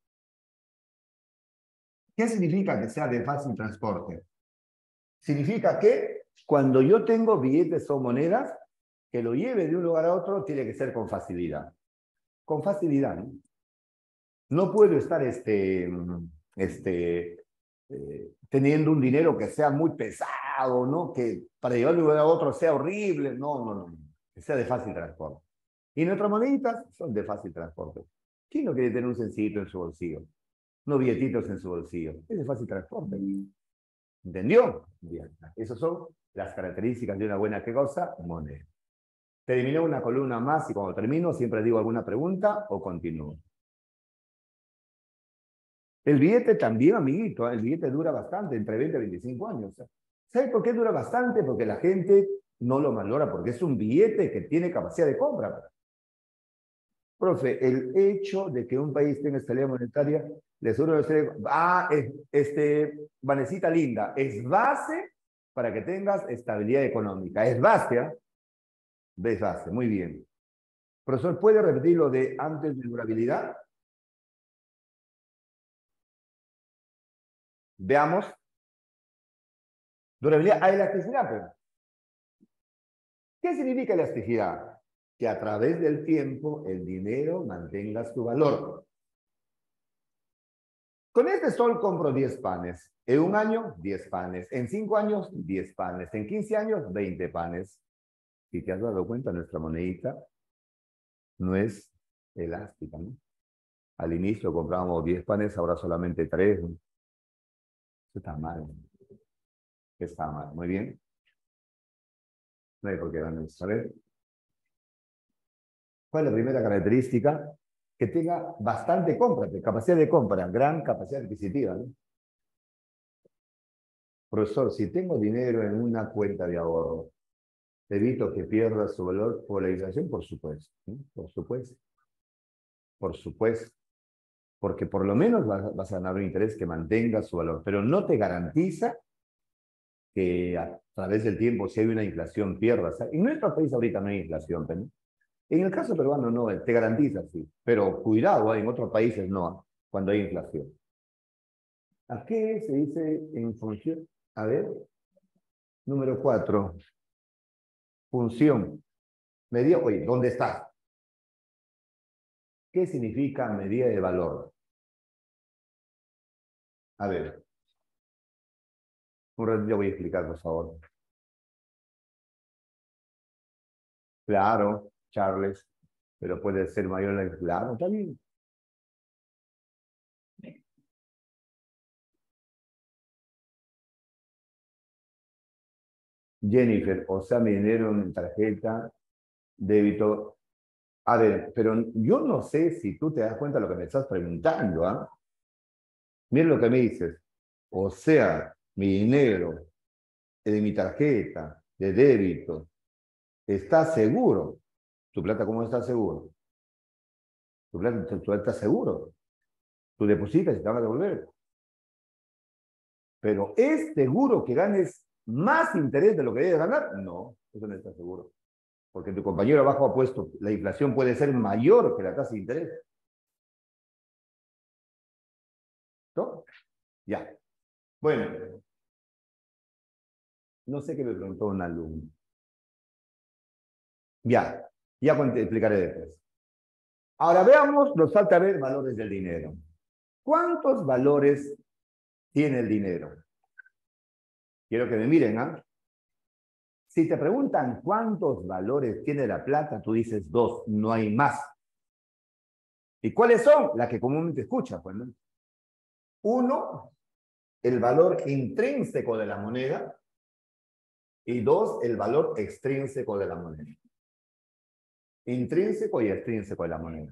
S1: ¿Qué significa que sea de fácil transporte? Significa que cuando yo tengo billetes o monedas, que lo lleve de un lugar a otro tiene que ser con facilidad. Con facilidad, ¿no? No puedo estar este, este, eh, teniendo un dinero que sea muy pesado, ¿no? Que para llevar de un lugar a otro sea horrible. No, no, no. Que sea de fácil transporte. Y nuestras moneditas son de fácil transporte. ¿Quién no quiere tener un sencillito en su bolsillo? Unos billetitos en su bolsillo. Es de fácil transporte. ¿Entendió? Bien. Esas son las características de una buena, ¿qué cosa? Moneda. Terminé una columna más y cuando termino siempre digo alguna pregunta o continúo. El billete también, amiguito, el billete dura bastante, entre veinte y veinticinco años. ¿Sabe por qué dura bastante? Porque la gente no lo valora, porque es un billete que tiene capacidad de compra. Profe, el hecho de que un país tenga estabilidad monetaria, le suelo decir, ah, este, Vanesita linda, es base para que tengas estabilidad económica. Es base, ¿eh? Desfase, muy bien. Profesor, ¿puede repetir lo de antes de durabilidad? Veamos. Durabilidad a elasticidad, pero. ¿Qué significa elasticidad? Que a través del tiempo el dinero mantenga su valor. Con este sol compro diez panes. En un año, diez panes. En cinco años, diez panes. En quince años, veinte panes. Si te has dado cuenta, nuestra monedita no es elástica, ¿no? Al inicio comprábamos diez panes, ahora solamente tres. Eso está mal. Está mal. Muy bien. No hay por qué ganar. A ver. ¿Cuál es la primera característica? Que tenga bastante compra, capacidad de compra, gran capacidad adquisitiva, ¿no? Profesor, si tengo dinero en una cuenta de ahorro, ¿evito que pierda su valor por la inflación? Por supuesto, ¿no? Por supuesto. Por supuesto. Porque por lo menos vas, vas a ganar un interés que mantenga su valor, pero no te garantiza que a través del tiempo, si hay una inflación, pierdas. En nuestro país ahorita no hay inflación, ¿no? En el caso peruano no, te garantiza, sí. Pero cuidado, en otros países no, cuando hay inflación. ¿A qué se dice en función? A ver, número cuatro. Función. Medida, oye, ¿dónde está? ¿Qué significa medida de valor? A ver. Un ratito voy a explicar, por favor. Claro, Charles, pero puede ser mayor la... Claro, está bien. Jennifer, o sea, mi dinero en tarjeta, débito. A ver, pero yo no sé si tú te das cuenta de lo que me estás preguntando, ¿ah? Mira lo que me dices. O sea, mi dinero de mi tarjeta, de débito, ¿está seguro? ¿Tu plata cómo está seguro? Tu plata, tu plata está seguro. Tú depositas y te van a devolver. Pero ¿es seguro que ganes más interés de lo que debes ganar? No, eso no está seguro. Porque tu compañero abajo ha puesto, la inflación puede ser mayor que la tasa de interés. ¿No? Ya. Bueno, no sé qué me preguntó un alumno. Ya, ya te explicaré después. Ahora veamos, nos falta ver valores del dinero. ¿Cuántos valores tiene el dinero? Quiero que me miren, ¿ah? Si te preguntan cuántos valores tiene la plata, tú dices dos, no hay más. ¿Y cuáles son? Las que comúnmente escuchas, pues, ¿no? Uno, el valor intrínseco de la moneda. Y dos, el valor extrínseco de la moneda. Intrínseco y extrínseco de la moneda.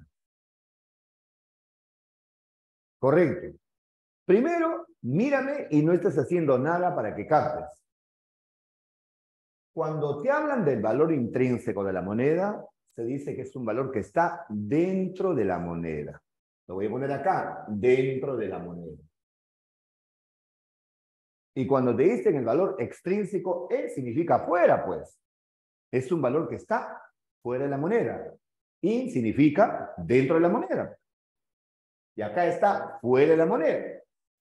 S1: Correcto. Primero, mírame y no estés haciendo nada para que captes. Cuando te hablan del valor intrínseco de la moneda, se dice que es un valor que está dentro de la moneda. Lo voy a poner acá, dentro de la moneda. Y cuando te dicen el valor extrínseco, E significa fuera, pues. Es un valor que está fuera de la moneda. Y significa dentro de la moneda. Y acá está fuera de la moneda.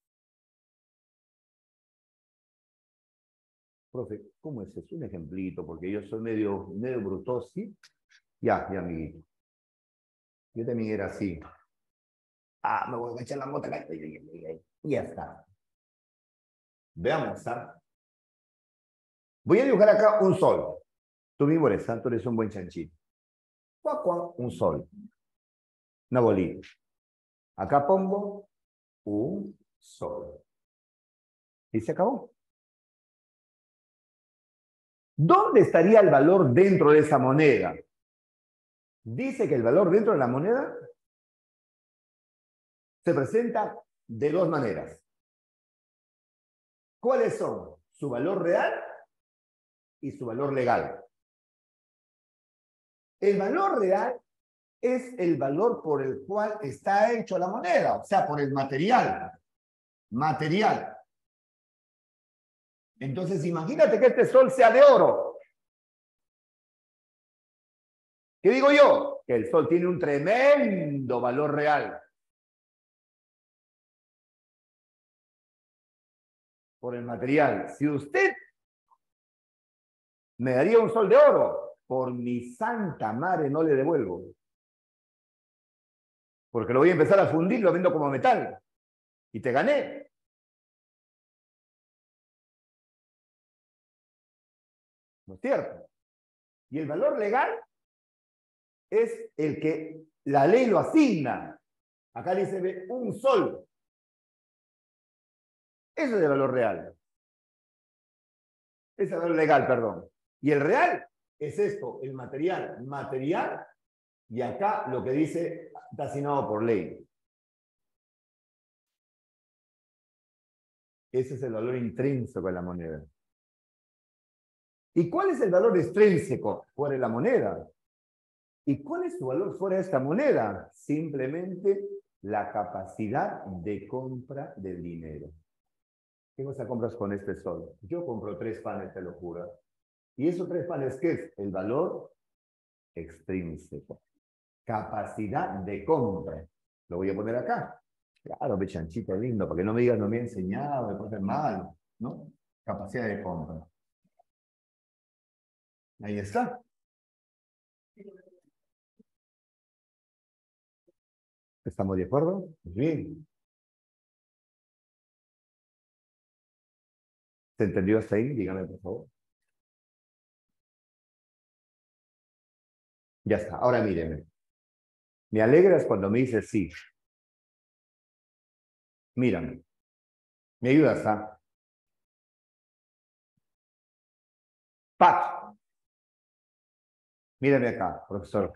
S1: Profe, ¿cómo es eso? Un ejemplito, porque yo soy medio, medio brutoso, ¿sí? Ya, ya, amiguito. Yo también era así. Ah, me voy a echar la mota acá. Y ya está. Veamos, ¿sabes? Voy a dibujar acá un sol. Tú mismo eres, ¿sabes? Tú eres un buen chanchito. Cuá, cuá, un sol. Una bolita. Acá pongo un sol. Y se acabó. ¿Dónde estaría el valor dentro de esa moneda? Dice que el valor dentro de la moneda se presenta de dos maneras. ¿Cuáles son? Su valor real y su valor legal. El valor real es el valor por el cual está hecho la moneda, o sea, por el material. Material. Entonces, imagínate que este sol sea de oro. ¿Qué digo yo? Que el sol tiene un tremendo valor real. Por el material. Si usted me daría un sol de oro, por mi santa madre no le devuelvo. Porque lo voy a empezar a fundir, lo vendo como metal. Y te gané. ¿No es cierto? Y el valor legal es el que la ley lo asigna. Acá dice un sol. Eso es el valor real. Ese es el valor legal, perdón. Y el real es esto, el material. Material, y acá lo que dice está asignado por ley. Ese es el valor intrínseco de la moneda. ¿Y cuál es el valor extrínseco fuera de la moneda? ¿Y cuál es su valor fuera de esta moneda? Simplemente la capacidad de compra del dinero. ¿Qué cosa compras con este sol? Yo compro tres panes, te lo juro. ¿Y esos tres panes qué es? El valor extrínseco. Capacidad de compra. Lo voy a poner acá. Claro, ve chanchito lindo, para que no me digas no me he enseñado, me pones mal, ¿no? Capacidad de compra. Ahí está. ¿Estamos de acuerdo? Bien. ¿Se entendió hasta ahí? Dígame, por favor. Ya está. Ahora míreme. Me alegras cuando me dices sí. Mírame. ¿Me ayudas, ah? Pat. Mírame acá, profesor.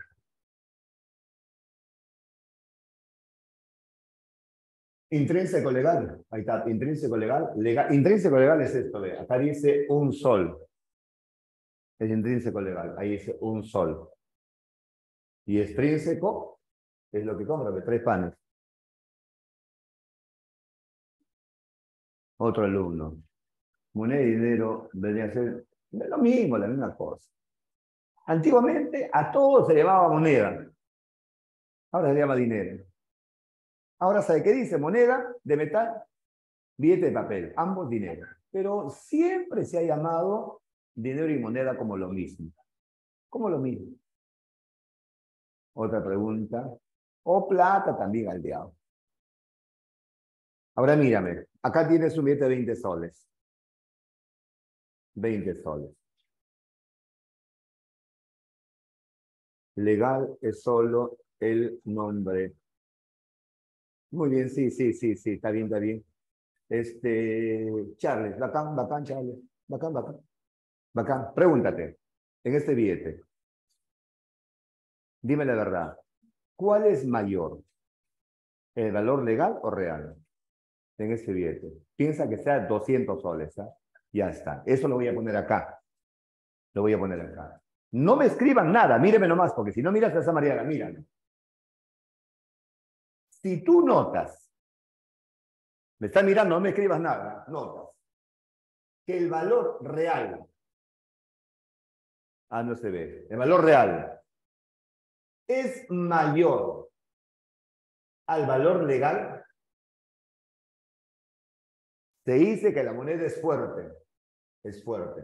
S1: Intrínseco legal. Ahí está. Intrínseco legal. legal. Intrínseco legal es esto. Ve. Acá dice un sol. Es intrínseco legal. Ahí dice un sol. Y extrínseco es lo que compra, de tres panes. Otro alumno. Moneda y dinero vendría a ser lo mismo, la misma cosa. Antiguamente a todo se llamaba moneda. Ahora se llama dinero. Ahora, ¿sabe qué dice? Moneda de metal, billete de papel. Ambos dinero. Pero siempre se ha llamado dinero y moneda como lo mismo. Como lo mismo. Otra pregunta. O plata también al diablo. Ahora mírame. Acá tienes un billete de veinte soles. veinte soles. Legal es solo el nombre. Muy bien, sí, sí, sí, sí, está bien, está bien. Este, Charles, bacán, bacán, Charles, bacán, bacán, bacán. Pregúntate, en este billete, dime la verdad, ¿cuál es mayor? ¿El valor legal o real? En este billete. Piensa que sea doscientos soles, ¿ah? Ya está. Eso lo voy a poner acá. Lo voy a poner acá. No me escriban nada, míreme nomás, porque si no miras a esa Mariana, mírame. Si tú notas, me estás mirando, no me escribas nada, notas, que el valor real, ah, no se ve, el valor real es mayor al valor legal, se dice que la moneda es fuerte, es fuerte.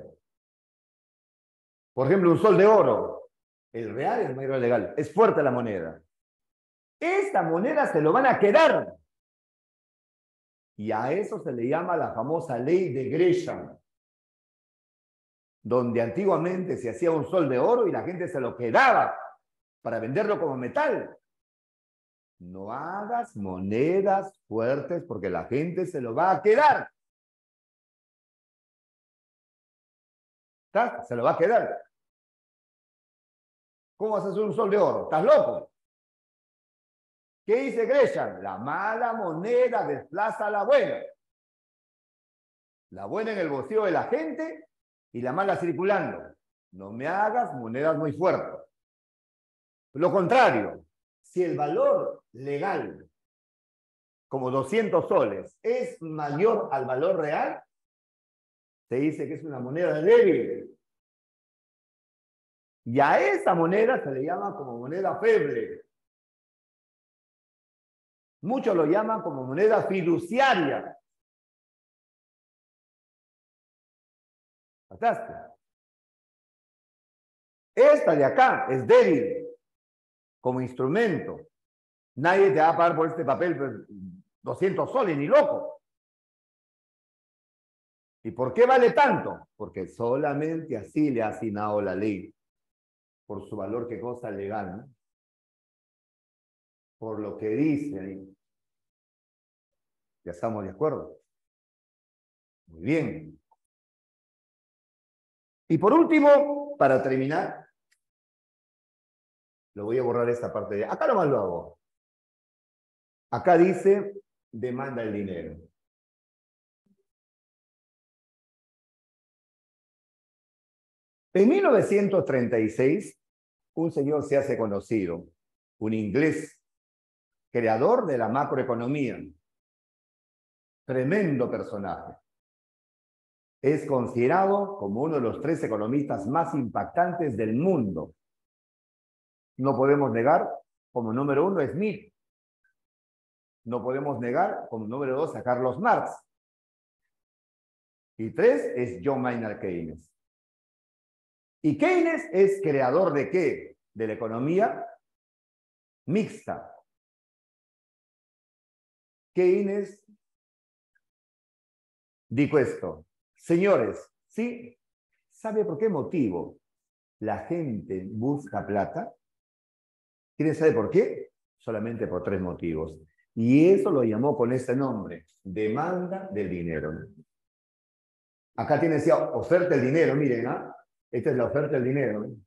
S1: Por ejemplo, un sol de oro, el real es mayor al legal, es fuerte la moneda. Esta moneda se lo van a quedar. Y a eso se le llama la famosa ley de Gresham, donde antiguamente se hacía un sol de oro y la gente se lo quedaba para venderlo como metal. No hagas monedas fuertes porque la gente se lo va a quedar. ¿Estás? Se lo va a quedar. ¿Cómo vas a hacer un sol de oro? ¿Estás loco? ¿Qué dice Gresham? La mala moneda desplaza a la buena. La buena en el bolsillo de la gente y la mala circulando. No me hagas monedas muy fuertes. Lo contrario, si el valor legal, como doscientos soles, es mayor al valor real, se dice que es una moneda débil. Y a esa moneda se le llama como moneda feble. Muchos lo llaman como moneda fiduciaria. ¿Notaste? Esta de acá es débil como instrumento. Nadie te va a pagar por este papel pues, doscientos soles, ni loco. ¿Y por qué vale tanto? Porque solamente así le ha asignado la ley. Por su valor, qué cosa legal, ¿no? Por lo que dice ahí. ¿Ya estamos de acuerdo? Muy bien. Y por último, para terminar, lo voy a borrar esta parte de... Acá nomás lo hago. Acá dice, demanda el dinero. En mil novecientos treinta y seis, un señor se hace conocido, un inglés, creador de la macroeconomía. Tremendo personaje. Es considerado como uno de los tres economistas más impactantes del mundo. No podemos negar, como número uno, Smith. No podemos negar, como número dos, a Carlos Marx. Y tres es John Maynard Keynes. ¿Y Keynes es creador de qué? De la economía mixta. Keynes dijo esto. Señores, ¿sí? ¿Sabe por qué motivo la gente busca plata? ¿Quieren saber por qué? Solamente por tres motivos. Y eso lo llamó con este nombre, demanda del dinero. Acá tiene decía oferta del dinero, miren, ¿ah? Esta es la oferta del dinero. ¿eh?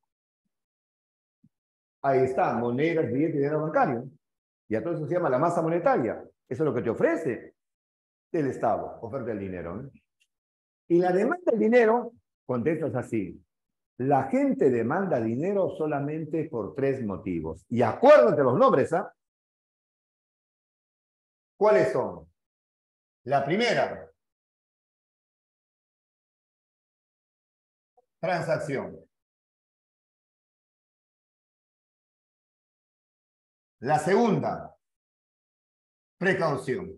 S1: Ahí está, monedas, billetes, dinero bancario. Y a todo eso se llama la masa monetaria. Eso es lo que te ofrece el Estado, oferta del dinero. ¿eh? Y la demanda del dinero, contestas así. La gente demanda dinero solamente por tres motivos. Y acuérdate los nombres, ¿ah? ¿Cuáles son? La primera, transacción. La segunda, precaución.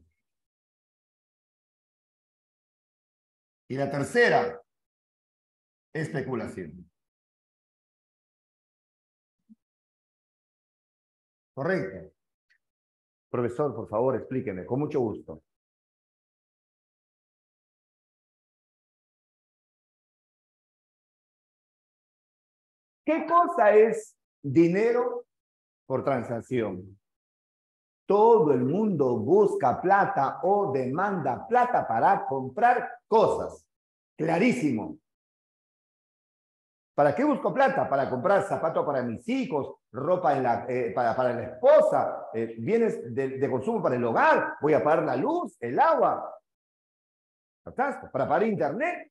S1: Y la tercera, especulación. ¿Correcto? Profesor, por favor, explíqueme, con mucho gusto. ¿Qué cosa es dinero por transacción? Todo el mundo busca plata o demanda plata para comprar cosas. Clarísimo. ¿Para qué busco plata? Para comprar zapatos para mis hijos, ropa en la, eh, para, para la esposa, eh, bienes de, de consumo para el hogar, voy a pagar la luz, el agua. ¿Fantástico? Para pagar internet.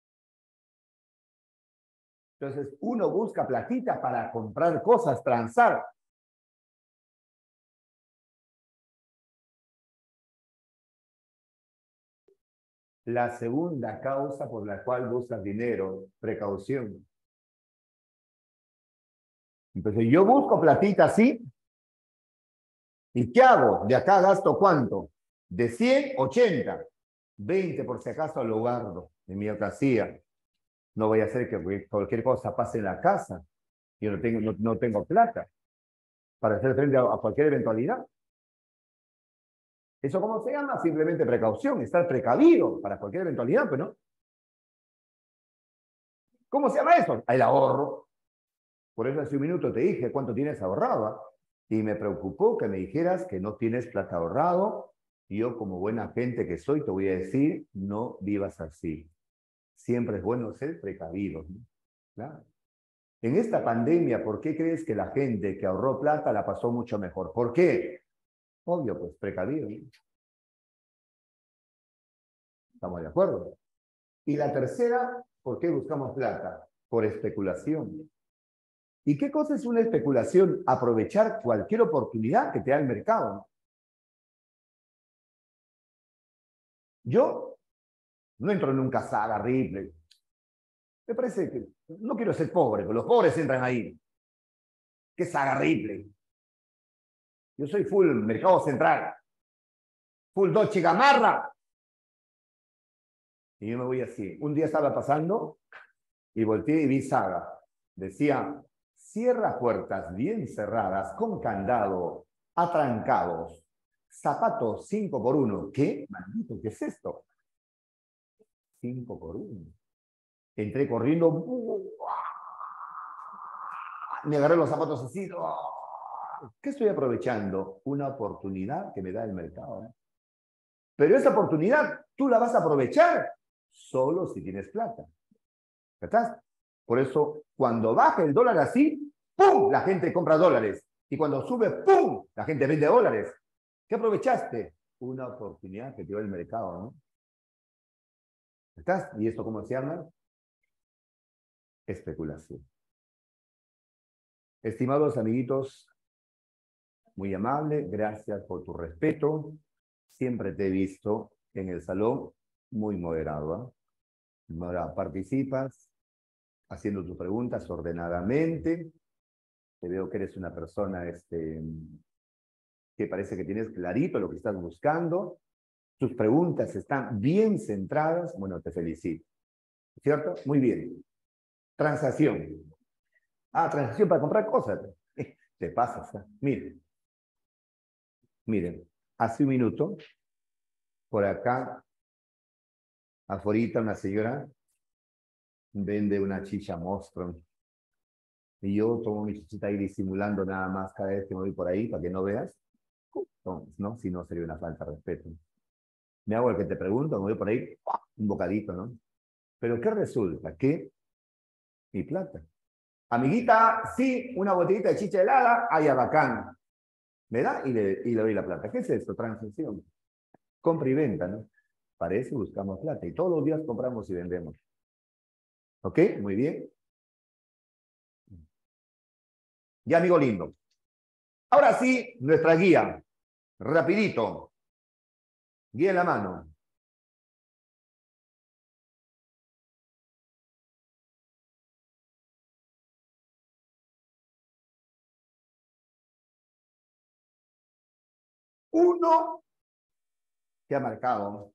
S1: Entonces, uno busca platita para comprar cosas, transar. La segunda causa por la cual buscas dinero, precaución. Entonces, yo busco platita así. ¿Y qué hago? De acá gasto ¿cuánto? De cien, ochenta. veinte por si acaso lo guardo en mi alcancía. No voy a hacer que cualquier cosa pase en la casa. Yo no tengo, no, no tengo plata para hacer frente a, a cualquier eventualidad. ¿Eso cómo se llama? Simplemente precaución, estar precavido para cualquier eventualidad, pues no. ¿Cómo se llama eso? El ahorro. Por eso hace un minuto te dije cuánto tienes ahorrado. Y me preocupó que me dijeras que no tienes plata ahorrado. Y yo, como buena gente que soy, te voy a decir, no vivas así. Siempre es bueno ser precavido. ¿no? Claro. En esta pandemia, ¿por qué crees que la gente que ahorró plata la pasó mucho mejor? ¿Por qué? Obvio, pues precavido. ¿no? ¿Estamos de acuerdo? Y la tercera, ¿por qué buscamos plata? Por especulación. ¿Y qué cosa es una especulación? Aprovechar cualquier oportunidad que te da el mercado. Yo no entro en un Saga, Ripley. Me parece que no quiero ser pobre, pero los pobres entran ahí. Qué agarrible. Yo soy full mercado central, full Dolce Gamarra. Y yo me voy así. Un día estaba pasando y volteé y vi Saga. Decía, cierra puertas bien cerradas, con candado, atrancados, zapatos cinco por uno. ¿Qué? Maldito, ¿qué es esto? cinco por uno. Entré corriendo. Me agarré los zapatos así. ¿Qué estoy aprovechando? Una oportunidad que me da el mercado. ¿eh? Pero esa oportunidad tú la vas a aprovechar solo si tienes plata. ¿Verdad? Por eso, cuando baja el dólar así, ¡pum! La gente compra dólares. Y cuando sube, ¡pum! La gente vende dólares. ¿Qué aprovechaste? Una oportunidad que te dio el mercado, ¿no? ¿Estás? ¿Y esto cómo se llama? Especulación. Estimados amiguitos, muy amable, gracias por tu respeto. Siempre te he visto en el salón muy moderado. ¿eh? Ahora participas haciendo tus preguntas ordenadamente. Te veo que eres una persona este, que parece que tienes clarito lo que estás buscando. Tus preguntas están bien centradas. Bueno, te felicito. ¿Cierto? Muy bien. Transacción. Ah, transacción para comprar cosas. Eh, te pasas. ¿eh? Miren. Miren. Hace un minuto, por acá, afuera una señora vende una chicha monstruo. Y yo tomo mi chichita ahí disimulando nada más cada vez que me voy por ahí para que no veas. Entonces, ¿no? Si no, sería una falta de respeto. Me hago el que te pregunto, me voy por ahí, un bocadito, ¿no? Pero ¿qué resulta? Que mi plata. Amiguita, sí, una botellita de chicha helada, ay, bacán. Me da y le, y le doy la plata. ¿Qué es esto? Transacción. Compra y venta, ¿no? Para eso buscamos plata. Y todos los días compramos y vendemos. ¿Ok? Muy bien. Ya, amigo lindo. Ahora sí, nuestra guía. Rapidito. Guía en la mano. Uno que ha marcado.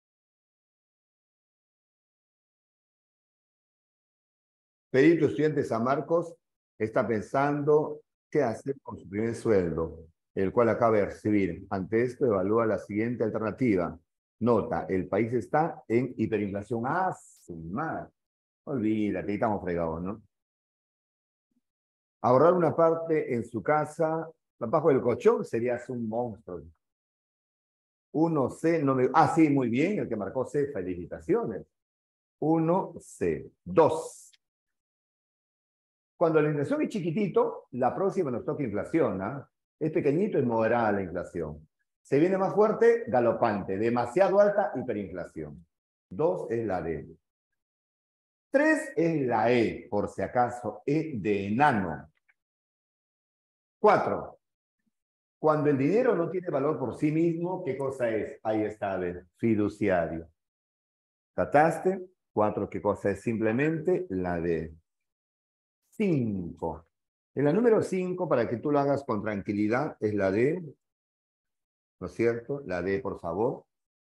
S1: Perito estudiante San Marcos está pensando qué hacer con su primer sueldo, el cual acaba de recibir. Ante esto, evalúa la siguiente alternativa. Nota, el país está en hiperinflación. ¡Ah, su madre! Olvídate, estamos fregados, ¿no? Ahorrar una parte en su casa, bajo del colchón, sería un monstruo. Uno C, no me... Ah, sí, muy bien, el que marcó C, felicitaciones. Uno C. Dos. Cuando la inflación es chiquitito, la próxima nos toca inflación. ¿eh? Es pequeñito, es moderada la inflación. Se viene más fuerte, galopante. Demasiado alta, hiperinflación. Dos es la D. Tres es la E, por si acaso, E de enano. Cuatro. Cuando el dinero no tiene valor por sí mismo, ¿qué cosa es? Ahí está, a ver, fiduciario. ¿Trataste? Cuatro, ¿qué cosa es? Simplemente la D. Cinco. En la número cinco, para que tú lo hagas con tranquilidad, es la D. ¿No es cierto? La D, por favor.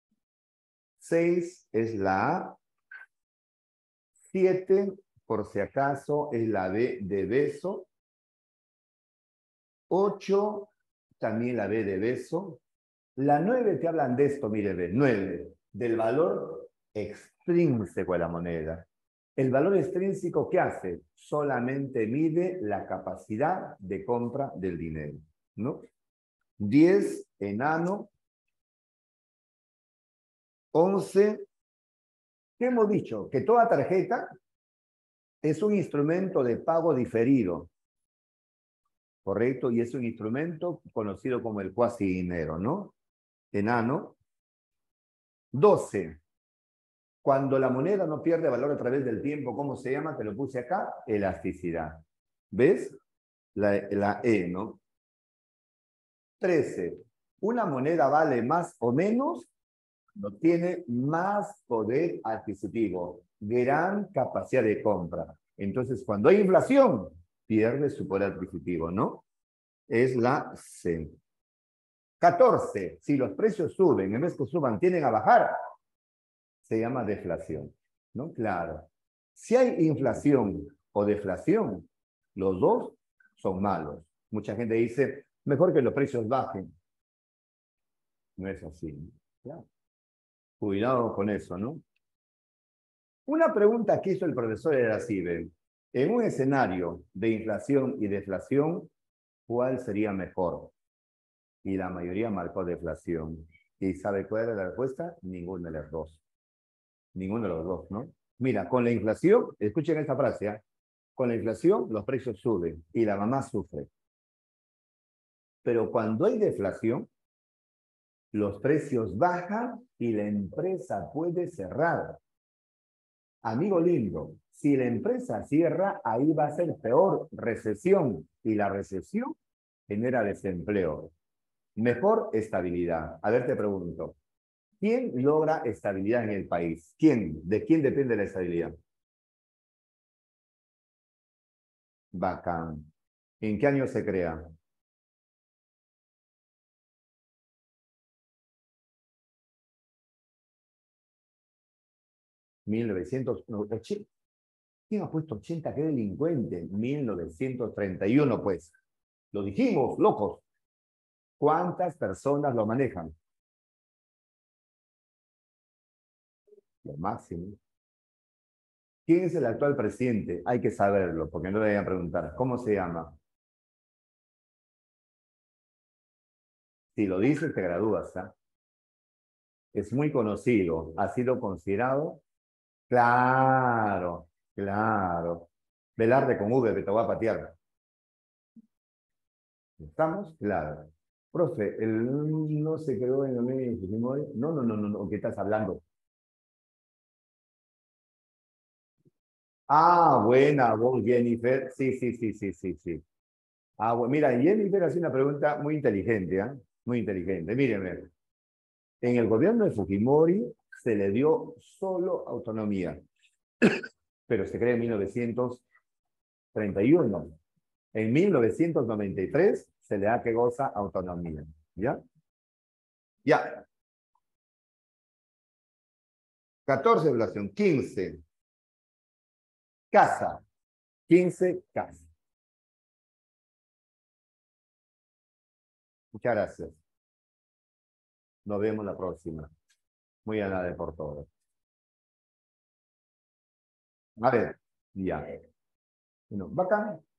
S1: Seis es la A. Siete, por si acaso, es la B de beso. Ocho, también la B de beso. La nueve te hablan de esto, mire, ve, nueve, del valor extrínseco de la moneda. El valor extrínseco, ¿qué hace? Solamente mide la capacidad de compra del dinero, ¿no? diez, enano. once, ¿qué hemos dicho? Que toda tarjeta es un instrumento de pago diferido, ¿correcto? Y es un instrumento conocido como el cuasi dinero, ¿no? Enano. doce. Cuando la moneda no pierde valor a través del tiempo, ¿cómo se llama? Te lo puse acá, elasticidad. ¿Ves? La, la E, ¿no? trece. Una moneda vale más o menos no tiene más poder adquisitivo, gran capacidad de compra. Entonces, cuando hay inflación, pierde su poder adquisitivo, ¿no? Es la C. catorce. Si los precios suben, en vez que suban, tienden a bajar, se llama deflación, ¿no? Claro. Si hay inflación o deflación, los dos son malos. Mucha gente dice, mejor que los precios bajen. No es así. Claro. Cuidado con eso, ¿no? Una pregunta que hizo el profesor Eracibe. En un escenario de inflación y deflación, ¿cuál sería mejor? Y la mayoría marcó deflación. ¿Y sabe cuál era la respuesta? Ninguno de los dos. Ninguno de los dos, ¿no? Mira, con la inflación, escuchen esta frase, ¿eh? Con la inflación los precios suben y la mamá sufre. Pero cuando hay deflación, los precios bajan y la empresa puede cerrar. Amigo lindo, si la empresa cierra, ahí va a ser peor, recesión. Y la recesión genera desempleo. Mejor estabilidad. A ver, te pregunto. ¿Quién logra estabilidad en el país? ¿Quién? ¿De quién depende la estabilidad? Bacán. ¿En qué año se crea? mil novecientos ochenta. ¿Quién ha puesto ochenta? ¡Qué delincuente! mil novecientos treinta y uno, pues. Lo dijimos, locos. ¿Cuántas personas lo manejan? Lo máximo. ¿Quién es el actual presidente? Hay que saberlo, porque no le vayan a preguntar. ¿Cómo se llama? Si lo dices, te gradúas, ¿eh? Es muy conocido. Ha sido considerado. Claro, claro. Velarde con V, que te voy a patear. ¿Estamos? Claro. Profe, el no se quedó en el medio de Fujimori. No, no, no, no, no, ¿qué estás hablando? Ah, buena, vos, Jennifer. Sí, sí, sí, sí, sí, sí. Ah, bueno, mira, Jennifer hace una pregunta muy inteligente, ¿eh? Muy inteligente. Mírenme, en el gobierno de Fujimori se le dio solo autonomía, pero se crea en mil novecientos treinta y uno. En mil novecientos noventa y tres se le da que goza autonomía. ¿Ya? Ya. catorce población. quince. Casa. quince, casa. Muchas gracias. Nos vemos la próxima. Muy amable por todo. A ver, ya. Bueno, bacán.